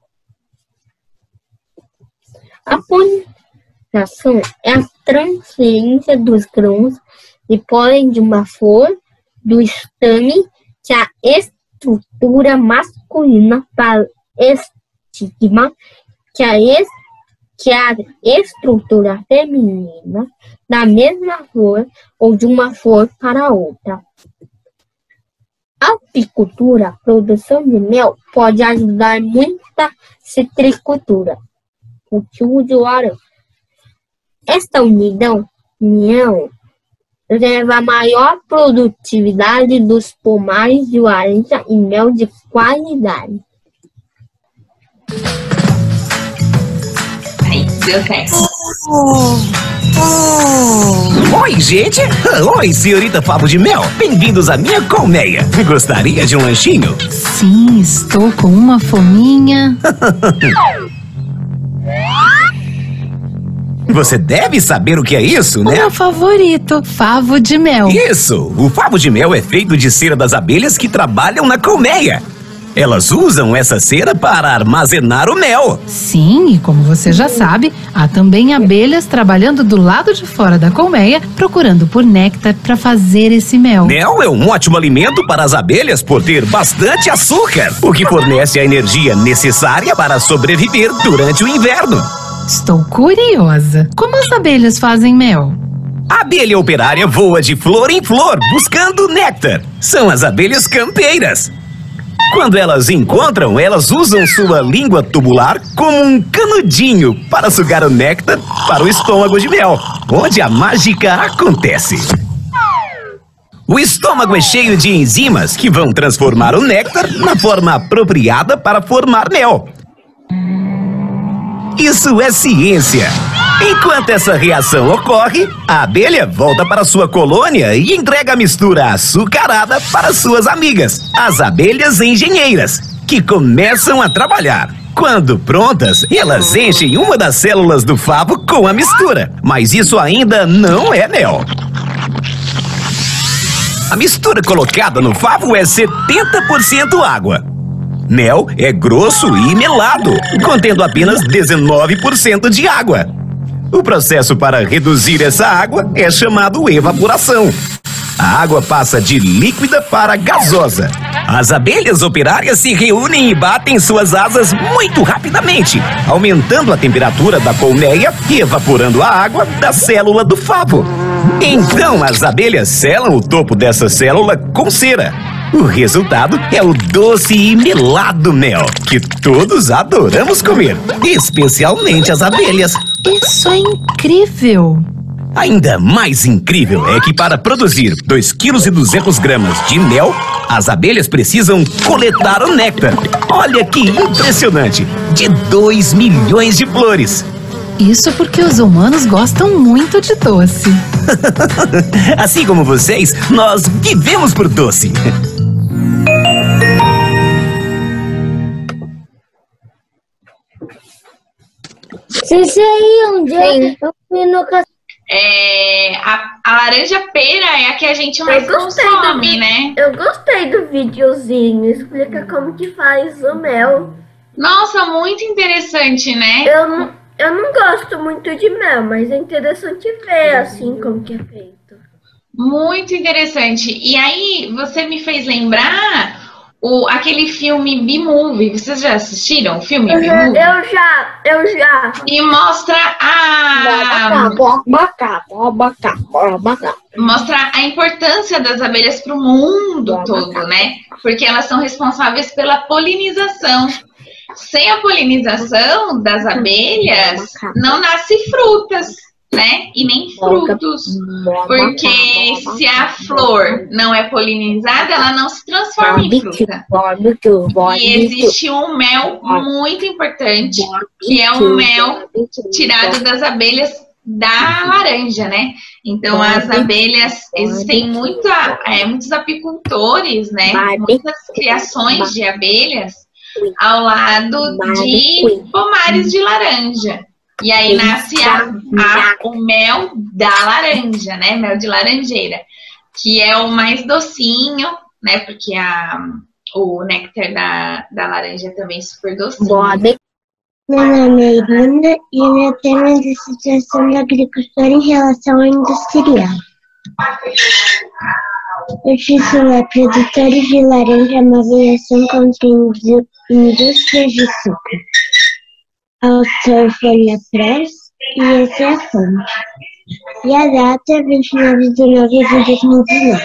A polinização é a transferência dos grãos de pólen de uma flor do estame que a estrutura masculina para estigma que a, es, que a estrutura feminina da mesma flor ou de uma flor para outra. A apicultura, a produção de mel, pode ajudar muito a citricultura, cultivo de laranja. Esta união, união leva a maior produtividade dos pomares de laranja e mel de qualidade. Aí, deu certo. Oh, oh. Oi, gente! Oi, senhorita Favo de Mel! Bem-vindos à minha colmeia! Gostaria de um lanchinho? Sim, estou com uma fominha. Você deve saber o que é isso, né? O meu favorito, favo de mel. Isso! O favo de mel é feito de cera das abelhas que trabalham na colmeia. Elas usam essa cera para armazenar o mel. Sim, e como você já sabe, há também abelhas trabalhando do lado de fora da colmeia, procurando por néctar para fazer esse mel. Mel é um ótimo alimento para as abelhas por ter bastante açúcar, o que fornece a energia necessária para sobreviver durante o inverno. Estou curiosa. Como as abelhas fazem mel? A abelha operária voa de flor em flor buscando néctar. São as abelhas campeiras. Quando elas encontram, elas usam sua língua tubular como um canudinho para sugar o néctar para o estômago de mel, onde a mágica acontece. O estômago é cheio de enzimas que vão transformar o néctar na forma apropriada para formar mel. Isso é ciência. Enquanto essa reação ocorre, a abelha volta para sua colônia e entrega a mistura açucarada para suas amigas, as abelhas engenheiras, que começam a trabalhar. Quando prontas, elas enchem uma das células do favo com a mistura. Mas isso ainda não é mel. A mistura colocada no favo é setenta por cento água. Mel é grosso e melado, contendo apenas dezenove por cento de água. O processo para reduzir essa água é chamado evaporação. A água passa de líquida para gasosa. As abelhas operárias se reúnem e batem suas asas muito rapidamente, aumentando a temperatura da colmeia e evaporando a água da célula do favo. Então as abelhas selam o topo dessa célula com cera. O resultado é o doce e melado mel, que todos adoramos comer, especialmente as abelhas. Isso é incrível! Ainda mais incrível é que para produzir dois quilos e duzentas gramas de mel, as abelhas precisam coletar o néctar. Olha que impressionante! De dois milhões de flores. Isso porque os humanos gostam muito de doce. Assim como vocês, nós vivemos por doce. Vocês aí, um dia eu fui no castelo. É, a, a laranja pera é a que a gente mais consome, né? Eu gostei do videozinho, explica como que faz o mel. Nossa, muito interessante, né? Eu não, eu não gosto muito de mel, mas é interessante ver assim como que é feito. Muito interessante. E aí, você me fez lembrar o, aquele filme B-Movie. Vocês já assistiram o filme Uhum, B-Movie? eu já, eu já. E mostra a... Mostra a importância das abelhas para o mundo todo, né? Porque elas são responsáveis pela polinização. Sem a polinização das abelhas, não nasce frutas, né? E nem frutos. Porque se a flor não é polinizada, ela não se transforma em fruta. E existe um mel muito importante, que é o mel tirado das abelhas da laranja, né? Então as abelhas, existem muita, é, muitos apicultores, né? Muitas criações de abelhas ao lado de pomares de laranja. E aí nasce a, a, o mel da laranja, né? Mel de laranjeira, que é o mais docinho, né? Porque a, o néctar da, da laranja é também super docinho. Meu nome é Irina e meu tema é de situação da agricultura em relação ao industrial. O título é Produtores de Laranja, uma avaliação contra indústrias de suco. Autor Folha Press, e essa é a fonte. E a data é vinte e nove de novembro de dois mil e dezenove.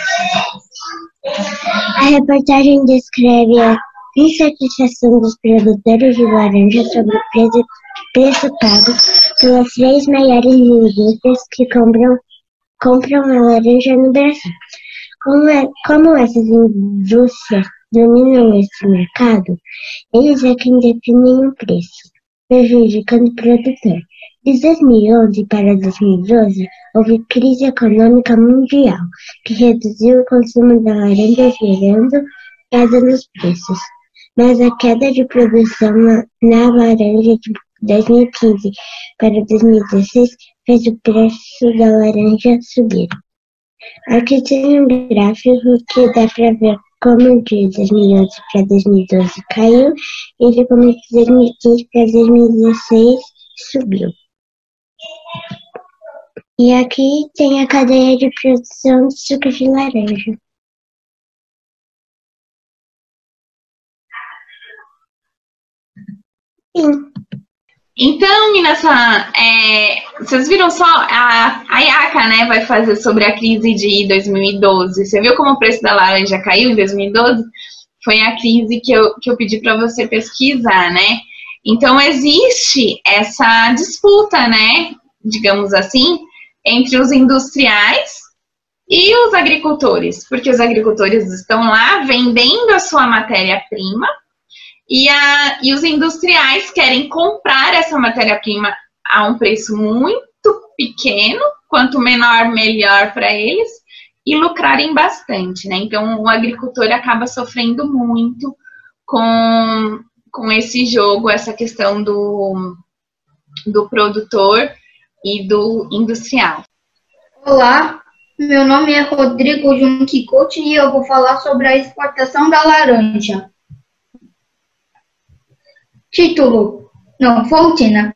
A reportagem descreve a insatisfação dos produtores de laranja sobre o preço, preço pago pelas três maiores indústrias que compram, compram a laranja no Brasil. Como, é, como essas indústrias dominam esse mercado, eles é quem definem o preço, prejudicando o produtor. De dois mil e onze para dois mil e doze, houve crise econômica mundial, que reduziu o consumo da laranja, gerando queda nos preços. Mas a queda de produção na, na laranja de dois mil e quinze para dois mil e dezesseis fez o preço da laranja subir. Aqui tem um gráfico que dá para ver como de dois mil e onze para dois mil e doze caiu e de como de dois mil e quinze para dois mil e dezesseis subiu. E aqui tem a cadeia de produção de suco de laranja. Sim. Então, meninas, é, vocês viram só, a, a IACA, né, vai fazer sobre a crise de dois mil e doze. Você viu como o preço da laranja caiu em dois mil e doze? foi a crise que eu, que eu pedi para você pesquisar, né? Então, existe essa disputa, né, digamos assim, entre os industriais e os agricultores, porque os agricultores estão lá vendendo a sua matéria-prima e, a, e os industriais querem comprar essa matéria-prima a um preço muito pequeno, quanto menor, melhor para eles, e lucrarem bastante, né? Então, o agricultor acaba sofrendo muito com, com esse jogo, essa questão do, do produtor e do industrial. Olá, meu nome é Rodrigo Junquicute e eu vou falar sobre a exportação da laranja. Título, não, fonte, né?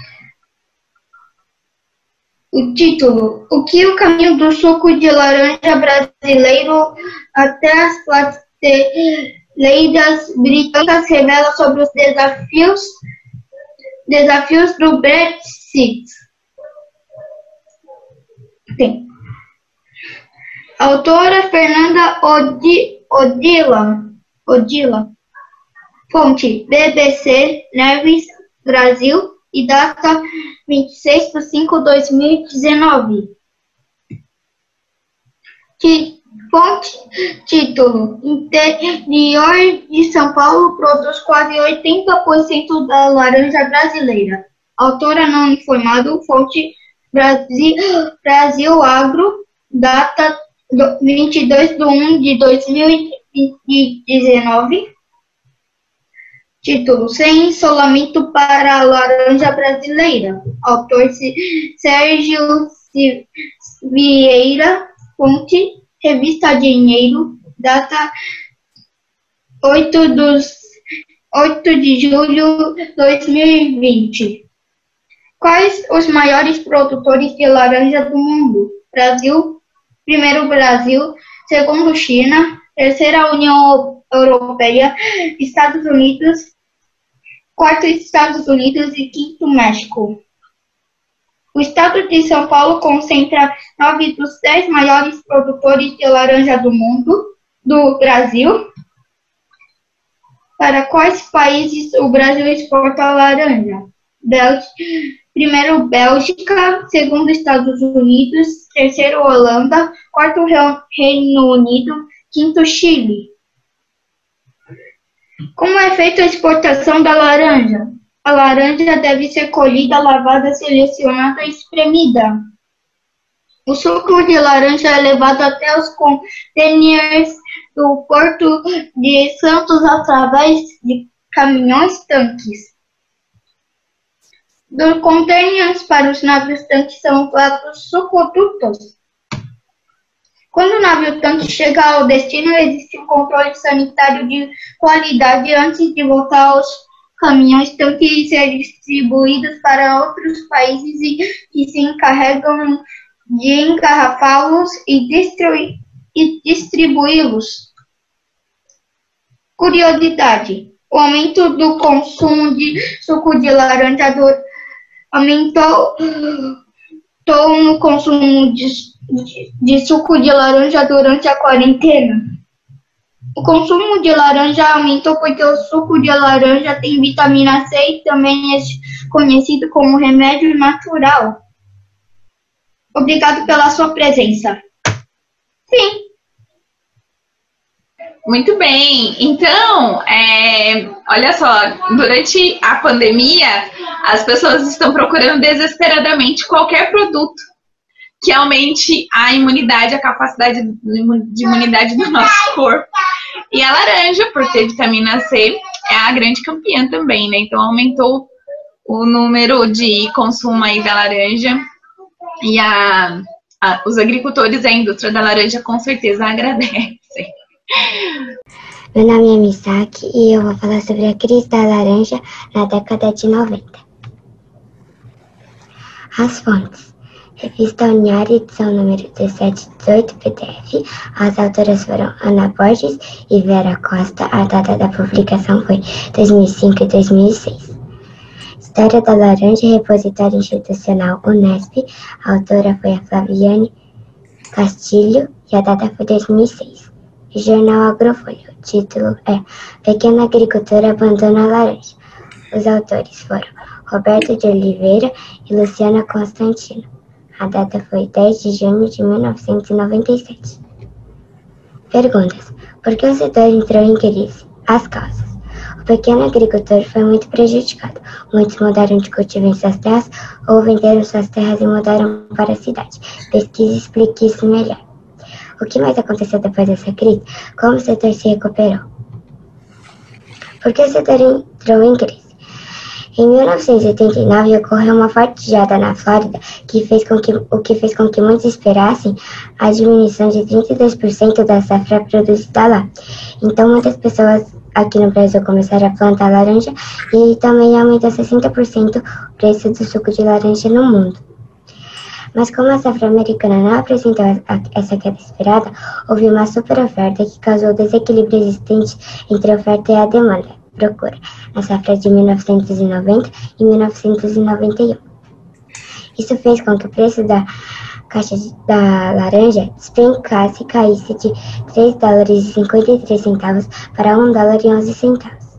O título, o que o caminho do suco de laranja brasileiro até as prateleiras britânicas revela sobre os desafios, desafios do Brexit. Tem. Autora Fernanda Odi, Odila, Odila. Fonte B B C News Brasil e data vinte e seis de cinco de dois mil e dezenove. Fonte, título, interior de São Paulo produz quase oitenta por cento da laranja brasileira. Autora não informado, fonte Brasil, Brasil Agro, data vinte e dois de um de dois mil e dezenove. Título, sem isolamento para a laranja brasileira. Autor Sérgio Vieira, fonte, revista Dinheiro, data oito de julho de dois mil e vinte. Quais os maiores produtores de laranja do mundo? Brasil, primeiro Brasil, segundo China, terceira União Europeia, Estados Unidos, quarto Estados Unidos e quinto México. O estado de São Paulo concentra nove dos dez maiores produtores de laranja do mundo, do Brasil. Para quais países o Brasil exporta laranja? Bélgica, primeiro Bélgica, segundo Estados Unidos, terceiro Holanda, quarto Reino Unido, quinto Chile. Como é feita a exportação da laranja? A laranja deve ser colhida, lavada, selecionada e espremida. O suco de laranja é levado até os containers do Porto de Santos através de caminhões-tanques. Dos containers para os navios-tanques são usados sucodutos. Quando o navio-tanque chega ao destino, existe um controle sanitário de qualidade antes de voltar aos caminhões-tanque e ser distribuídos para outros países e que se encarregam de engarrafá-los e, e distribuí-los. Curiosidade: o aumento do consumo de suco de laranja do, aumentou no consumo de, de, de suco de laranja durante a quarentena. O consumo de laranja aumentou porque o suco de laranja tem vitamina C e também é conhecido como remédio natural. Obrigado pela sua presença. Sim. Muito bem. Então, é, olha só, durante a pandemia, as pessoas estão procurando desesperadamente qualquer produto que aumente a imunidade, a capacidade de imunidade do nosso corpo. E a laranja, por ter vitamina C, é a grande campeã também, né? Então, aumentou o número de consumo aí da laranja e a, a, os agricultores da indústria da laranja com certeza agradecem. Meu nome é Misaki e eu vou falar sobre a crise da laranja na década de noventa. As fontes. Revista Uniária, edição número dezessete dezoito, P D F. As autoras foram Ana Borges e Vera Costa. A data da publicação foi dois mil e cinco e dois mil e seis. História da Laranja, repositório institucional Unesp. A autora foi a Flaviane Castilho e a data foi dois mil e seis. Jornal Agrofolha. O título é Pequena Agricultura Abandona a Laranja. Os autores foram Roberto de Oliveira e Luciana Constantino. A data foi dez de junho de mil novecentos e noventa e sete. Perguntas. Por que o setor entrou em crise? As causas. O pequeno agricultor foi muito prejudicado. Muitos mudaram de cultivo em suas terras ou venderam suas terras e mudaram para a cidade. Pesquise explique isso melhor. O que mais aconteceu depois dessa crise? Como o setor se recuperou? Por que o setor entrou em crise? Em mil novecentos e oitenta e nove ocorreu uma forte geada na Flórida, que fez com que, o que fez com que muitos esperassem a diminuição de trinta e dois por cento da safra produzida lá. Então muitas pessoas aqui no Brasil começaram a plantar laranja e também aumentou sessenta por cento o preço do suco de laranja no mundo. Mas como a safra americana não apresentou essa queda esperada, houve uma super oferta que causou desequilíbrio existente entre a oferta e a demanda, procura, na safra de mil novecentos e noventa e mil novecentos e noventa e um. Isso fez com que o preço da caixa de, da laranja despencasse e caísse de três dólares e cinquenta e três centavos para um dólar e onze centavos.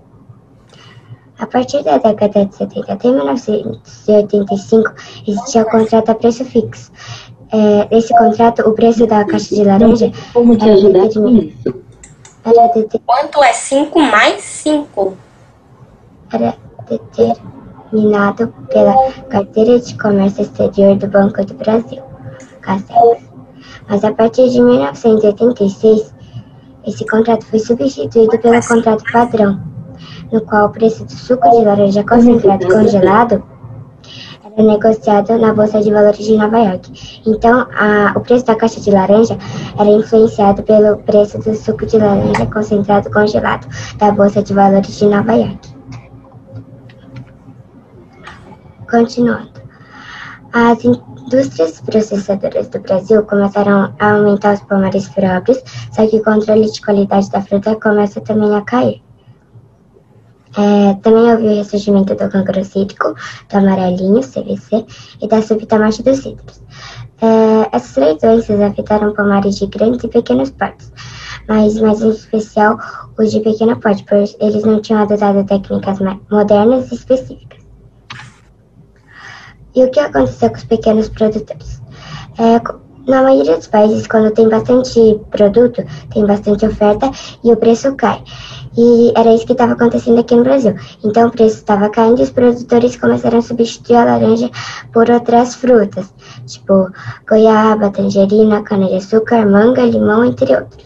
A partir da década de setenta até mil novecentos e oitenta e cinco, existia o contrato a preço fixo. É, nesse contrato, o preço da caixa de laranja Como te ajudar com isso? Era deter... Quanto é cinco mais cinco? Era determinado pela Carteira de Comércio Exterior do Banco do Brasil, CACEBRAS. Mas a partir de mil novecentos e oitenta e seis, esse contrato foi substituído pelo contrato padrão, no qual o preço do suco de laranja concentrado congelado era negociado na Bolsa de Valores de Nova York. Então, a, o preço da caixa de laranja era influenciado pelo preço do suco de laranja concentrado congelado da Bolsa de Valores de Nova York. Continuando. As indústrias processadoras do Brasil começaram a aumentar os pomares próprios, só que o controle de qualidade da fruta começa também a cair. É, também houve o ressurgimento do cancro cítrico, do amarelinho, C V C, e da súbita morte dos cítricos. É, essas três doenças afetaram pomares de grandes e pequenos portes, mas mais em especial os de pequeno porte, pois eles não tinham adotado técnicas modernas e específicas. E o que aconteceu com os pequenos produtores? É, na maioria dos países, quando tem bastante produto, tem bastante oferta e o preço cai. E era isso que estava acontecendo aqui no Brasil. Então o preço estava caindo e os produtores começaram a substituir a laranja por outras frutas, tipo goiaba, tangerina, cana-de-açúcar, manga, limão, entre outros.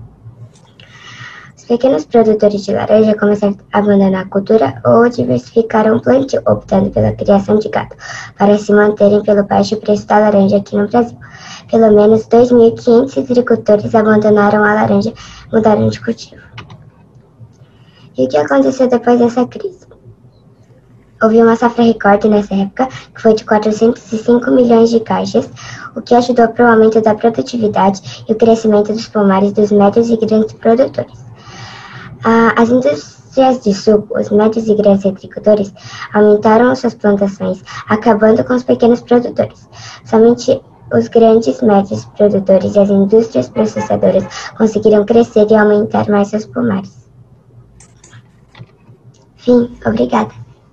Os pequenos produtores de laranja começaram a abandonar a cultura ou diversificaram o plantio, optando pela criação de gado, para se manterem pelo baixo preço da laranja aqui no Brasil. Pelo menos dois mil e quinhentos agricultores abandonaram a laranja e mudaram de cultivo. E o que aconteceu depois dessa crise? Houve uma safra recorde nessa época, que foi de quatrocentos e cinco milhões de caixas, o que ajudou para o aumento da produtividade e o crescimento dos pomares dos médios e grandes produtores. As indústrias de suco, os médios e grandes agricultores, aumentaram suas plantações, acabando com os pequenos produtores. Somente os grandes médios produtores e as indústrias processadoras conseguiram crescer e aumentar mais seus pomares. Fim, obrigada.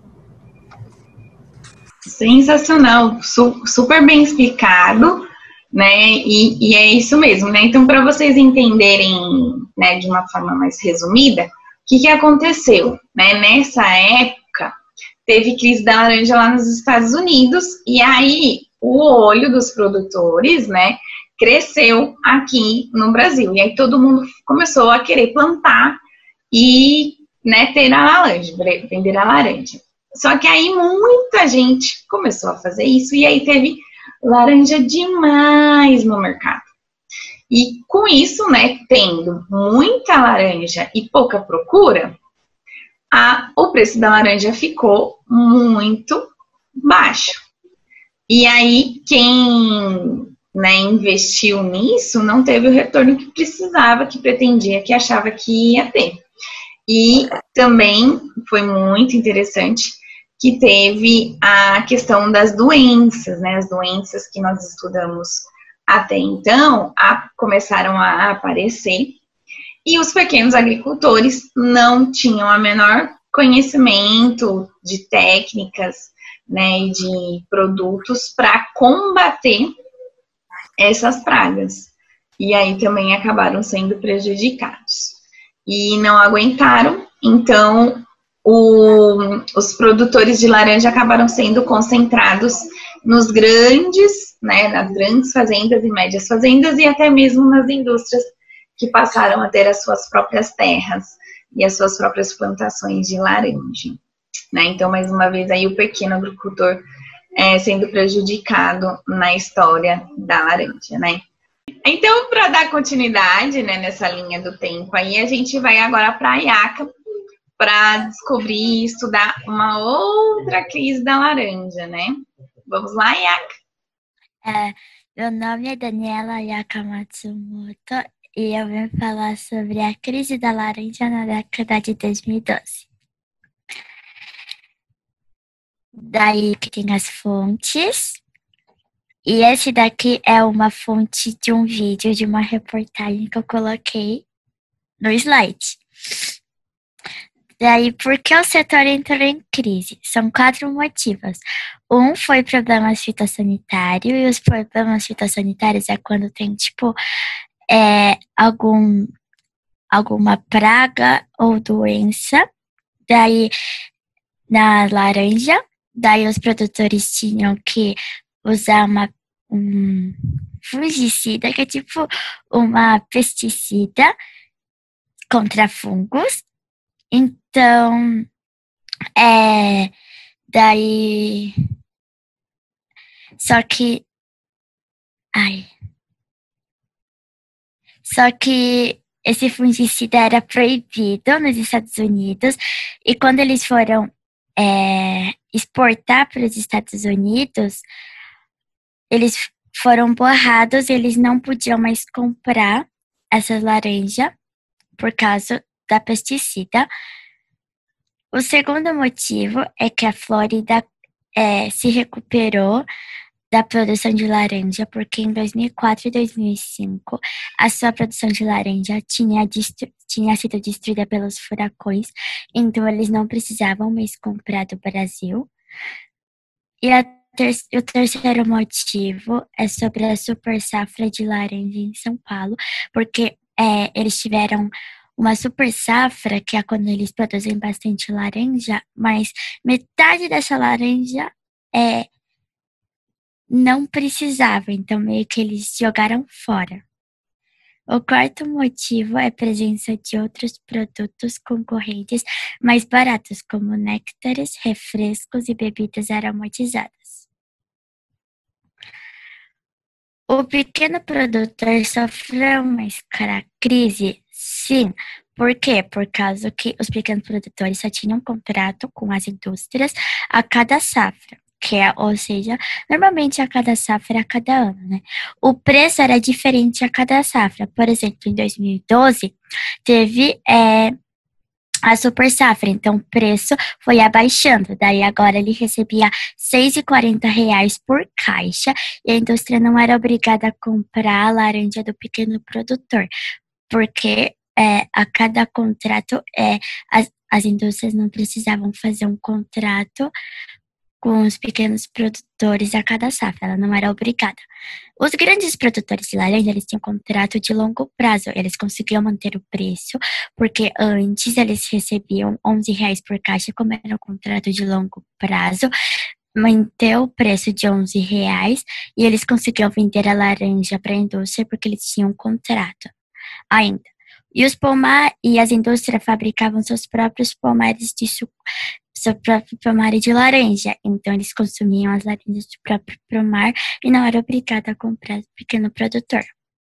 Sensacional, su super bem explicado, né? E, e é isso mesmo, né? Então, para vocês entenderem, né, de uma forma mais resumida, o que, que aconteceu, né? Nessa época, teve crise da laranja lá nos Estados Unidos, e aí o olho dos produtores, né, cresceu aqui no Brasil. E aí todo mundo começou a querer plantar e, né, ter a laranja, vender a laranja. Só que aí muita gente começou a fazer isso e aí teve laranja demais no mercado. E com isso, né, tendo muita laranja e pouca procura, a, o preço da laranja ficou muito baixo. E aí quem, né, investiu nisso não teve o retorno que precisava, que pretendia, que achava que ia ter. E também foi muito interessante que teve a questão das doenças, né? As doenças que nós estudamos até então a, começaram a aparecer E os pequenos agricultores não tinham a menor conhecimento de técnicas, né, e de produtos para combater essas pragas. E aí também acabaram sendo prejudicados. E não aguentaram, então o, os produtores de laranja acabaram sendo concentrados nos grandes, né, nas grandes fazendas e médias fazendas e até mesmo nas indústrias que passaram a ter as suas próprias terras e as suas próprias plantações de laranja, né? Então, mais uma vez, aí o pequeno agricultor é, sendo prejudicado na história da laranja, né? Então, para dar continuidade, né, nessa linha do tempo, aí a gente vai agora para a IACA para descobrir e estudar uma outra crise da laranja, né? Vamos lá, IACA? É, meu nome é Daniela Ayaka Matsumoto e eu vim falar sobre a crise da laranja na década de dois mil e doze. Daí que tem as fontes. E esse daqui é uma fonte de um vídeo, de uma reportagem que eu coloquei no slide. Daí, por que o setor entrou em crise? São quatro motivos. Um foi problemas fitossanitários, e os problemas fitossanitários é quando tem, tipo, é, algum, alguma praga ou doença, daí, na laranja, daí os produtores tinham que usar uma, um fungicida, que é tipo uma pesticida contra fungos. Então, é, daí, só que, ai, só que esse fungicida era proibido nos Estados Unidos, e quando eles foram é, exportar para os Estados Unidos, eles foram borrados, eles não podiam mais comprar essas laranjas por causa da pesticida. O segundo motivo é que a Flórida é, se recuperou da produção de laranja, porque em dois mil e quatro e dois mil e cinco a sua produção de laranja tinha, tinha sido destruída pelos furacões, então eles não precisavam mais comprar do Brasil. E a ter o terceiro motivo é sobre a super safra de laranja em São Paulo, porque é, eles tiveram uma super safra, que é quando eles produzem bastante laranja, mas metade dessa laranja é, não precisava, então meio que eles jogaram fora. O quarto motivo é a presença de outros produtos concorrentes mais baratos, como néctares, refrescos e bebidas aromatizadas. O pequeno produtor sofreu uma crise? Sim. Por quê? Por causa que os pequenos produtores só tinham um contrato com as indústrias a cada safra, que é, ou seja, normalmente a cada safra a cada ano, né? O preço era diferente a cada safra. Por exemplo, em dois mil e doze, teve é, a super safra, então o preço foi abaixando. Daí agora ele recebia seis reais e quarenta centavos por caixa, e a indústria não era obrigada a comprar a laranja do pequeno produtor, porque é, a cada contrato, é, as, as indústrias não precisavam fazer um contrato com os pequenos produtores a cada safra, ela não era obrigada. Os grandes produtores de laranja, eles tinham contrato de longo prazo, eles conseguiam manter o preço, porque antes eles recebiam onze reais por caixa, como era um contrato de longo prazo, manter o preço de onze reais, e eles conseguiam vender a laranja para a indústria porque eles tinham um contrato ainda. E os pomar e as indústrias fabricavam seus próprios pomares de suco, seu próprio pomar de laranja. Então, eles consumiam as laranjas do próprio pomar e não era obrigado a comprar do pequeno produtor.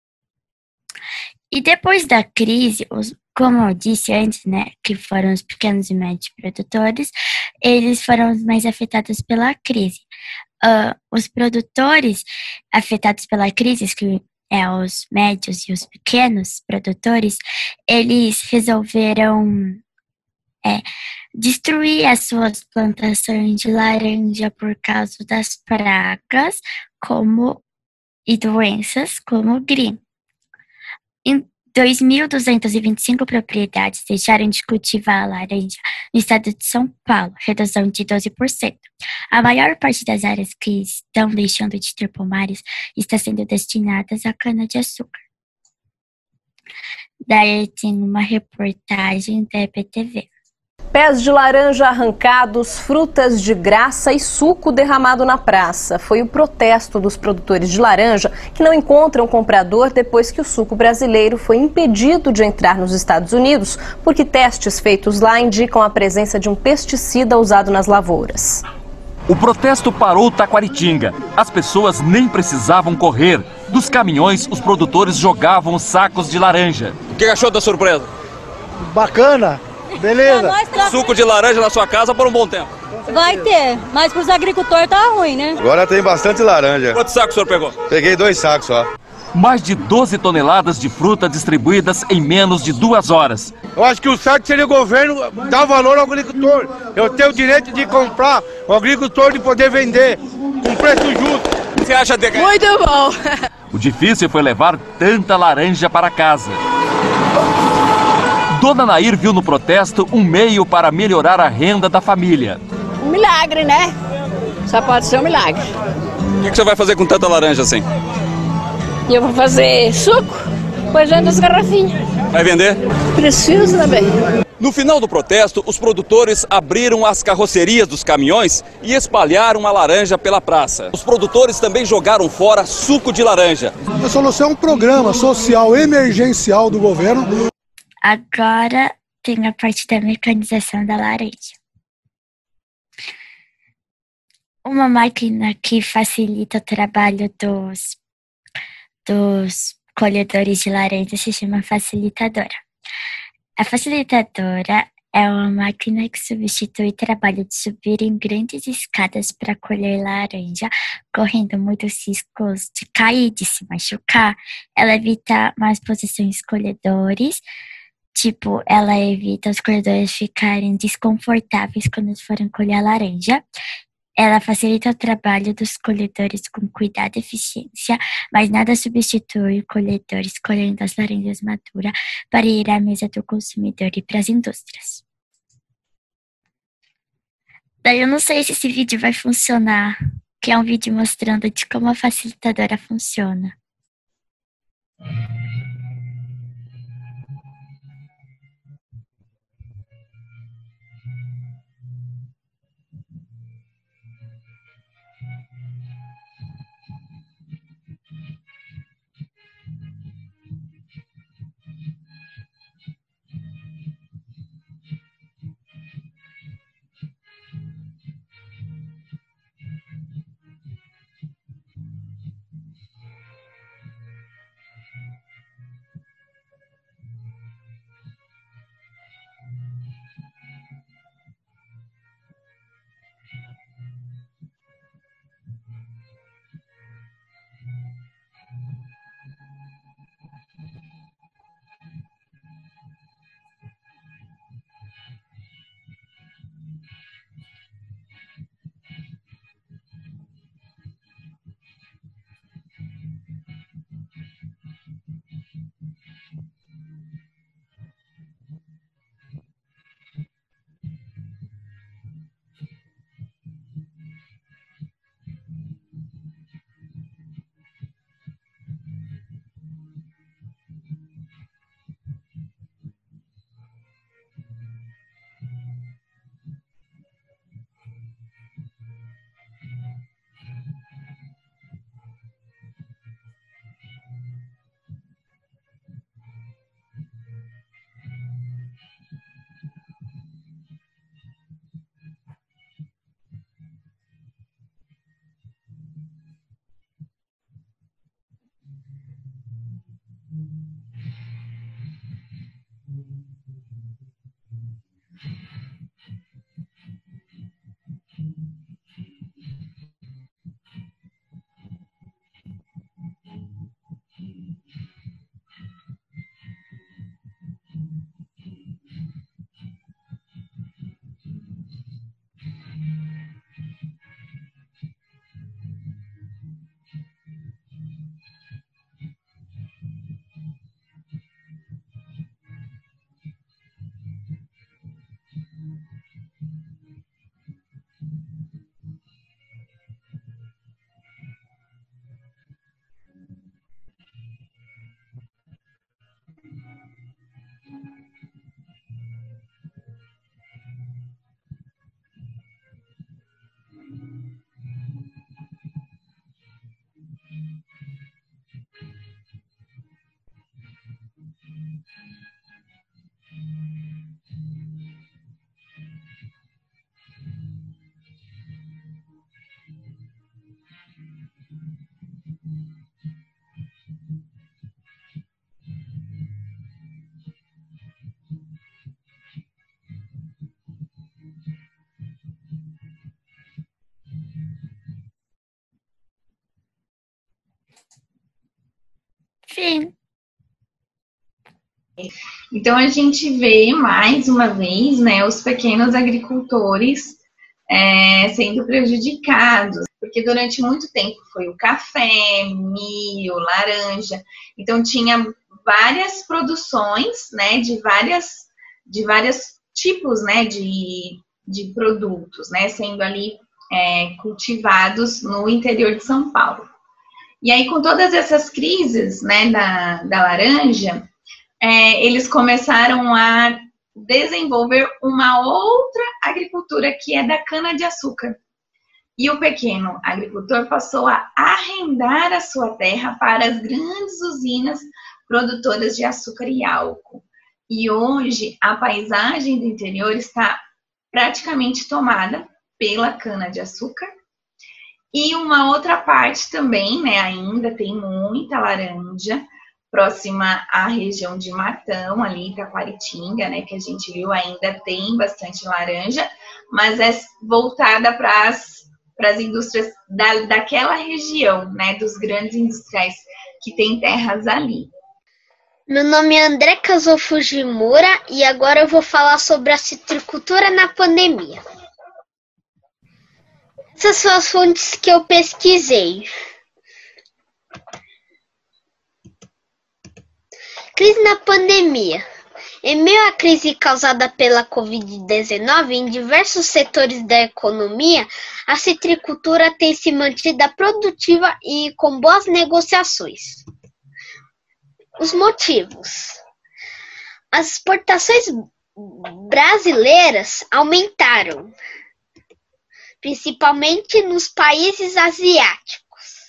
E depois da crise, os, como eu disse antes, né, que foram os pequenos e médios produtores, eles foram os mais afetados pela crise. Uh, os produtores afetados pela crise, que é, os médios e os pequenos produtores, eles resolveram é, destruir as suas plantações de laranja por causa das pragas como, e doenças como green. dois mil duzentas e vinte e cinco propriedades deixaram de cultivar a laranja no estado de São Paulo, redução de doze por cento. A maior parte das áreas que estão deixando de ter pomares está sendo destinadas à cana-de-açúcar. Daí tem uma reportagem da E P T V. Pés de laranja arrancados, frutas de graça e suco derramado na praça. Foi o protesto dos produtores de laranja que não encontram comprador depois que o suco brasileiro foi impedido de entrar nos Estados Unidos, porque testes feitos lá indicam a presença de um pesticida usado nas lavouras. O protesto parou Taquaritinga. As pessoas nem precisavam correr. Dos caminhões, os produtores jogavam os sacos de laranja. O que achou da surpresa? Bacana. Beleza. Suco de laranja na sua casa por um bom tempo. Vai ter, mas para os agricultores tá ruim, né? Agora tem bastante laranja. Quantos sacos o senhor pegou? Peguei dois sacos só. Mais de doze toneladas de fruta distribuídas em menos de duas horas. Eu acho que o certo seria o governo dar valor ao agricultor. Eu tenho o direito de comprar, o agricultor de poder vender com preço justo. O que você acha de... Muito bom. O difícil foi levar tanta laranja para casa. Dona Nair viu no protesto um meio para melhorar a renda da família. Um milagre, né? Só pode ser um milagre. O que você vai fazer com tanta laranja assim? E eu vou fazer suco, depois vendo as garrafinhas. Vai vender? Preciso também. No final do protesto, os produtores abriram as carrocerias dos caminhões e espalharam a laranja pela praça. Os produtores também jogaram fora suco de laranja. A solução é um programa social emergencial do governo. Agora tem a parte da mecanização da laranja. Uma máquina que facilita o trabalho dos, dos colhedores de laranja se chama facilitadora. A facilitadora é uma máquina que substitui o trabalho de subir em grandes escadas para colher laranja, correndo muitos riscos de cair, de se machucar. Ela evita más posições colhedores. Tipo, ela evita os colhedores ficarem desconfortáveis quando forem colher a laranja. Ela facilita o trabalho dos colhedores com cuidado e eficiência, mas nada substitui colhedores colhendo as laranjas maduras para ir à mesa do consumidor e para as indústrias. Daí eu não sei se esse vídeo vai funcionar, que é um vídeo mostrando de como a facilitadora funciona. Sim. Então a gente vê mais uma vez, né, os pequenos agricultores é, sendo prejudicados, porque durante muito tempo foi o café, milho, laranja, então tinha várias produções, né, de várias, de vários tipos, né, de, de produtos, né, sendo ali é, cultivados no interior de São Paulo. E aí, com todas essas crises, né, da, da laranja, é, eles começaram a desenvolver uma outra agricultura, que é da cana-de-açúcar. E o pequeno agricultor passou a arrendar a sua terra para as grandes usinas produtoras de açúcar e álcool. E hoje, a paisagem do interior está praticamente tomada pela cana-de-açúcar. E uma outra parte também, né, ainda tem muita laranja, próxima à região de Matão, ali, Taquaritinga, né, que a gente viu, ainda tem bastante laranja, mas é voltada para as indústrias da, daquela região, né, dos grandes industriais que tem terras ali. Meu nome é André Kazuo Fujimura e agora eu vou falar sobre a citricultura na pandemia. Essas são as fontes que eu pesquisei. Crise na pandemia. Em meio à crise causada pela covid dezenove, em diversos setores da economia, a citricultura tem se mantido produtiva e com boas negociações. Os motivos. As exportações brasileiras aumentaram, principalmente nos países asiáticos.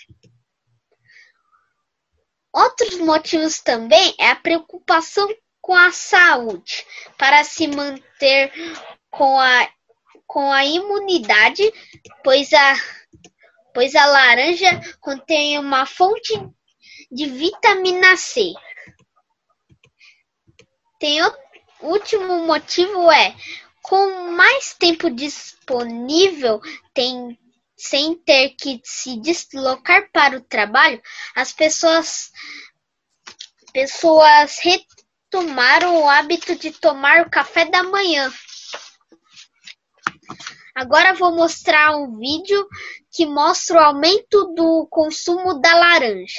Outros motivos também é a preocupação com a saúde, para se manter com a, com a imunidade, pois a, pois a laranja contém uma fonte de vitamina C. Tem o último motivo é, com mais tempo disponível, tem, sem ter que se deslocar para o trabalho, as pessoas, pessoas retomaram o hábito de tomar o café da manhã. Agora vou mostrar um vídeo que mostra o aumento do consumo da laranja.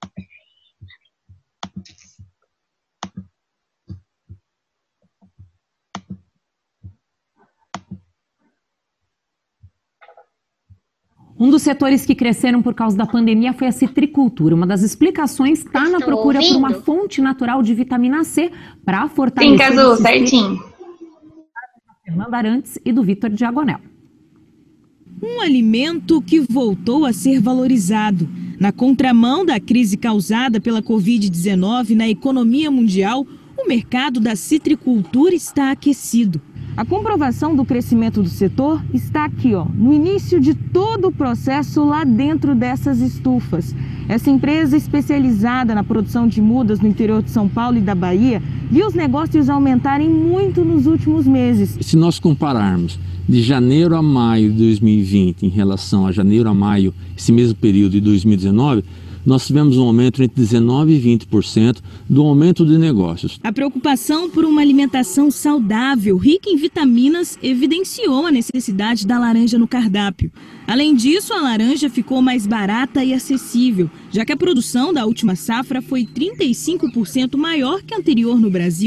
Um dos setores que cresceram por causa da pandemia foi a citricultura. Uma das explicações está na procura ouvindo? por uma fonte natural de vitamina C para fortalecer... Sim, Kazu, certinho. Fernanda Arantes e do Vitor Diagonel. Um alimento que voltou a ser valorizado. Na contramão da crise causada pela covid dezenove na economia mundial, o mercado da citricultura está aquecido. A comprovação do crescimento do setor está aqui, ó, no início de todo o processo lá dentro dessas estufas. Essa empresa especializada na produção de mudas no interior de São Paulo e da Bahia viu os negócios aumentarem muito nos últimos meses. Se nós compararmos de janeiro a maio de dois mil e vinte em relação a janeiro a maio, esse mesmo período de dois mil e dezenove, nós tivemos um aumento entre dezenove e vinte por cento do aumento de negócios. A preocupação por uma alimentação saudável, rica em vitaminas, evidenciou a necessidade da laranja no cardápio. Além disso, a laranja ficou mais barata e acessível, já que a produção da última safra foi trinta e cinco por cento maior que a anterior no Brasil.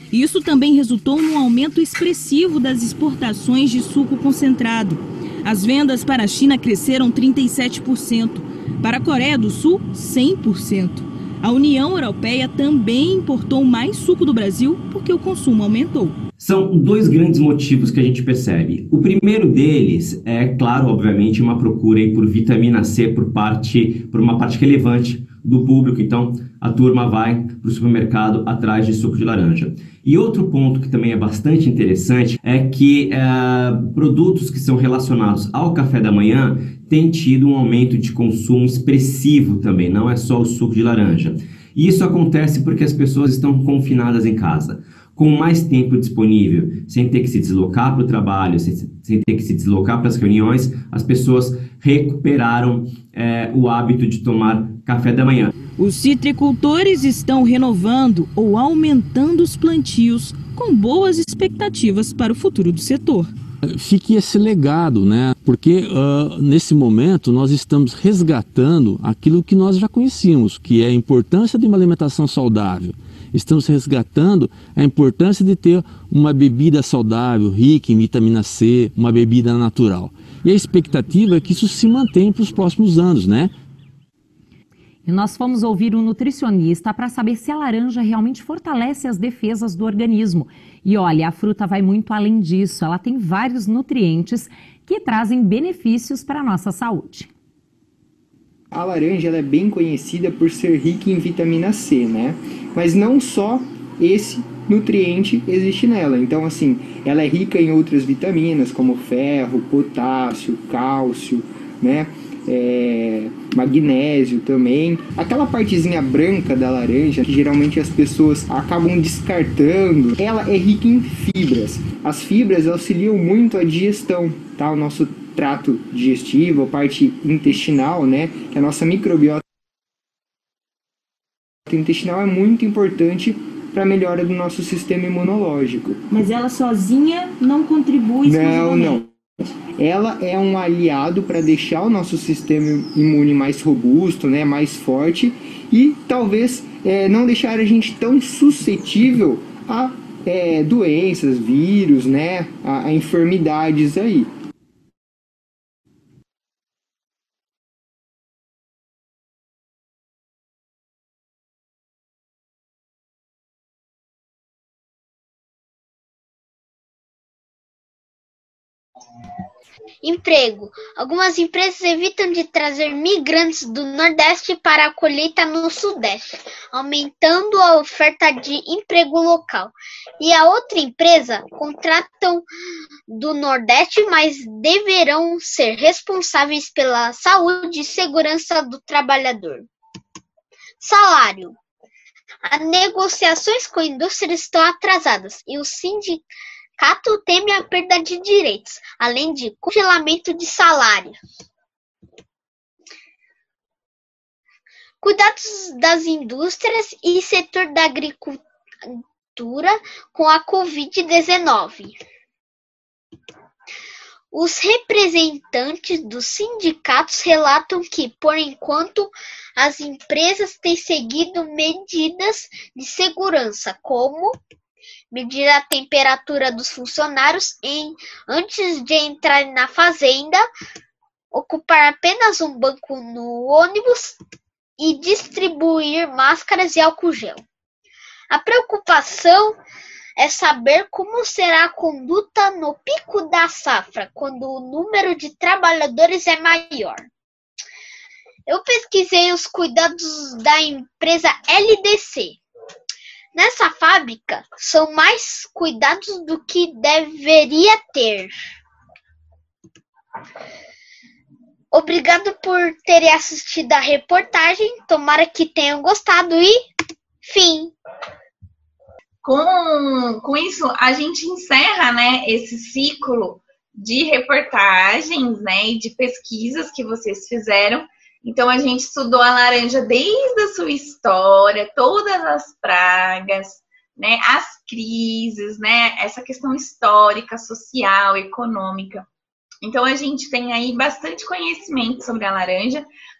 Isso também resultou num aumento expressivo das exportações de suco concentrado. As vendas para a China cresceram trinta e sete por cento, para a Coreia do Sul, cem por cento. A União Europeia também importou mais suco do Brasil porque o consumo aumentou. São dois grandes motivos que a gente percebe. O primeiro deles é, claro, obviamente, uma procura aí por vitamina C por, parte, por uma parte relevante do público. Então, a turma vai para o supermercado atrás de suco de laranja. E outro ponto que também é bastante interessante é que é, produtos que são relacionados ao café da manhã têm tido um aumento de consumo expressivo também, não é só o suco de laranja. E isso acontece porque as pessoas estão confinadas em casa, com mais tempo disponível, sem ter que se deslocar para o trabalho, sem, sem ter que se deslocar para as reuniões, as pessoas recuperaram é, o hábito de tomar café da manhã. Os citricultores estão renovando ou aumentando os plantios, com boas expectativas para o futuro do setor. Fique esse legado, né? Porque uh, nesse momento nós estamos resgatando aquilo que nós já conhecíamos, que é a importância de uma alimentação saudável. Estamos resgatando a importância de ter uma bebida saudável, rica em vitamina C, uma bebida natural. E a expectativa é que isso se mantenha para os próximos anos, né? E nós fomos ouvir um nutricionista para saber se a laranja realmente fortalece as defesas do organismo. E olha, a fruta vai muito além disso. Ela tem vários nutrientes que trazem benefícios para a nossa saúde. A laranja ela é bem conhecida por ser rica em vitamina C, né? Mas não só esse nutriente existe nela. Então, assim, ela é rica em outras vitaminas, como ferro, potássio, cálcio, né? É, magnésio também. Aquela partezinha branca da laranja, que geralmente as pessoas acabam descartando, ela é rica em fibras. As fibras auxiliam muito a digestão, tá? O nosso trato digestivo, a parte intestinal, né? Que a nossa microbiota intestinal é muito importante para a melhora do nosso sistema imunológico. Mas ela sozinha não contribui Não, não. Ela é um aliado para deixar o nosso sistema imune mais robusto, né, mais forte e talvez é, não deixar a gente tão suscetível a é, doenças, vírus, né, a, a enfermidades aí. Emprego. Algumas empresas evitam de trazer migrantes do Nordeste para a colheita no Sudeste, aumentando a oferta de emprego local. E a outra empresa contratam do Nordeste, mas deverão ser responsáveis pela saúde e segurança do trabalhador. Salário. As negociações com a indústria estão atrasadas e o sindicato Cato teme a perda de direitos, além de congelamento de salário. Cuidados das indústrias e setor da agricultura com a covid dezenove. Os representantes dos sindicatos relatam que, por enquanto, as empresas têm seguido medidas de segurança, como medir a temperatura dos funcionários em, antes de entrar na fazenda, ocupar apenas um banco no ônibus e distribuir máscaras e álcool gel. A preocupação é saber como será a conduta no pico da safra, quando o número de trabalhadores é maior. Eu pesquisei os cuidados da empresa L D C. Nessa fábrica, são mais cuidados do que deveria ter. Obrigado por terem assistido a reportagem. Tomara que tenham gostado e fim. Com, com isso, a gente encerra, né, esse ciclo de reportagens, né, e de pesquisas que vocês fizeram. Então, a gente estudou a laranja desde a sua história, todas as pragas, né, as crises, né, essa questão histórica, social, econômica. Então, a gente tem aí bastante conhecimento sobre a laranja,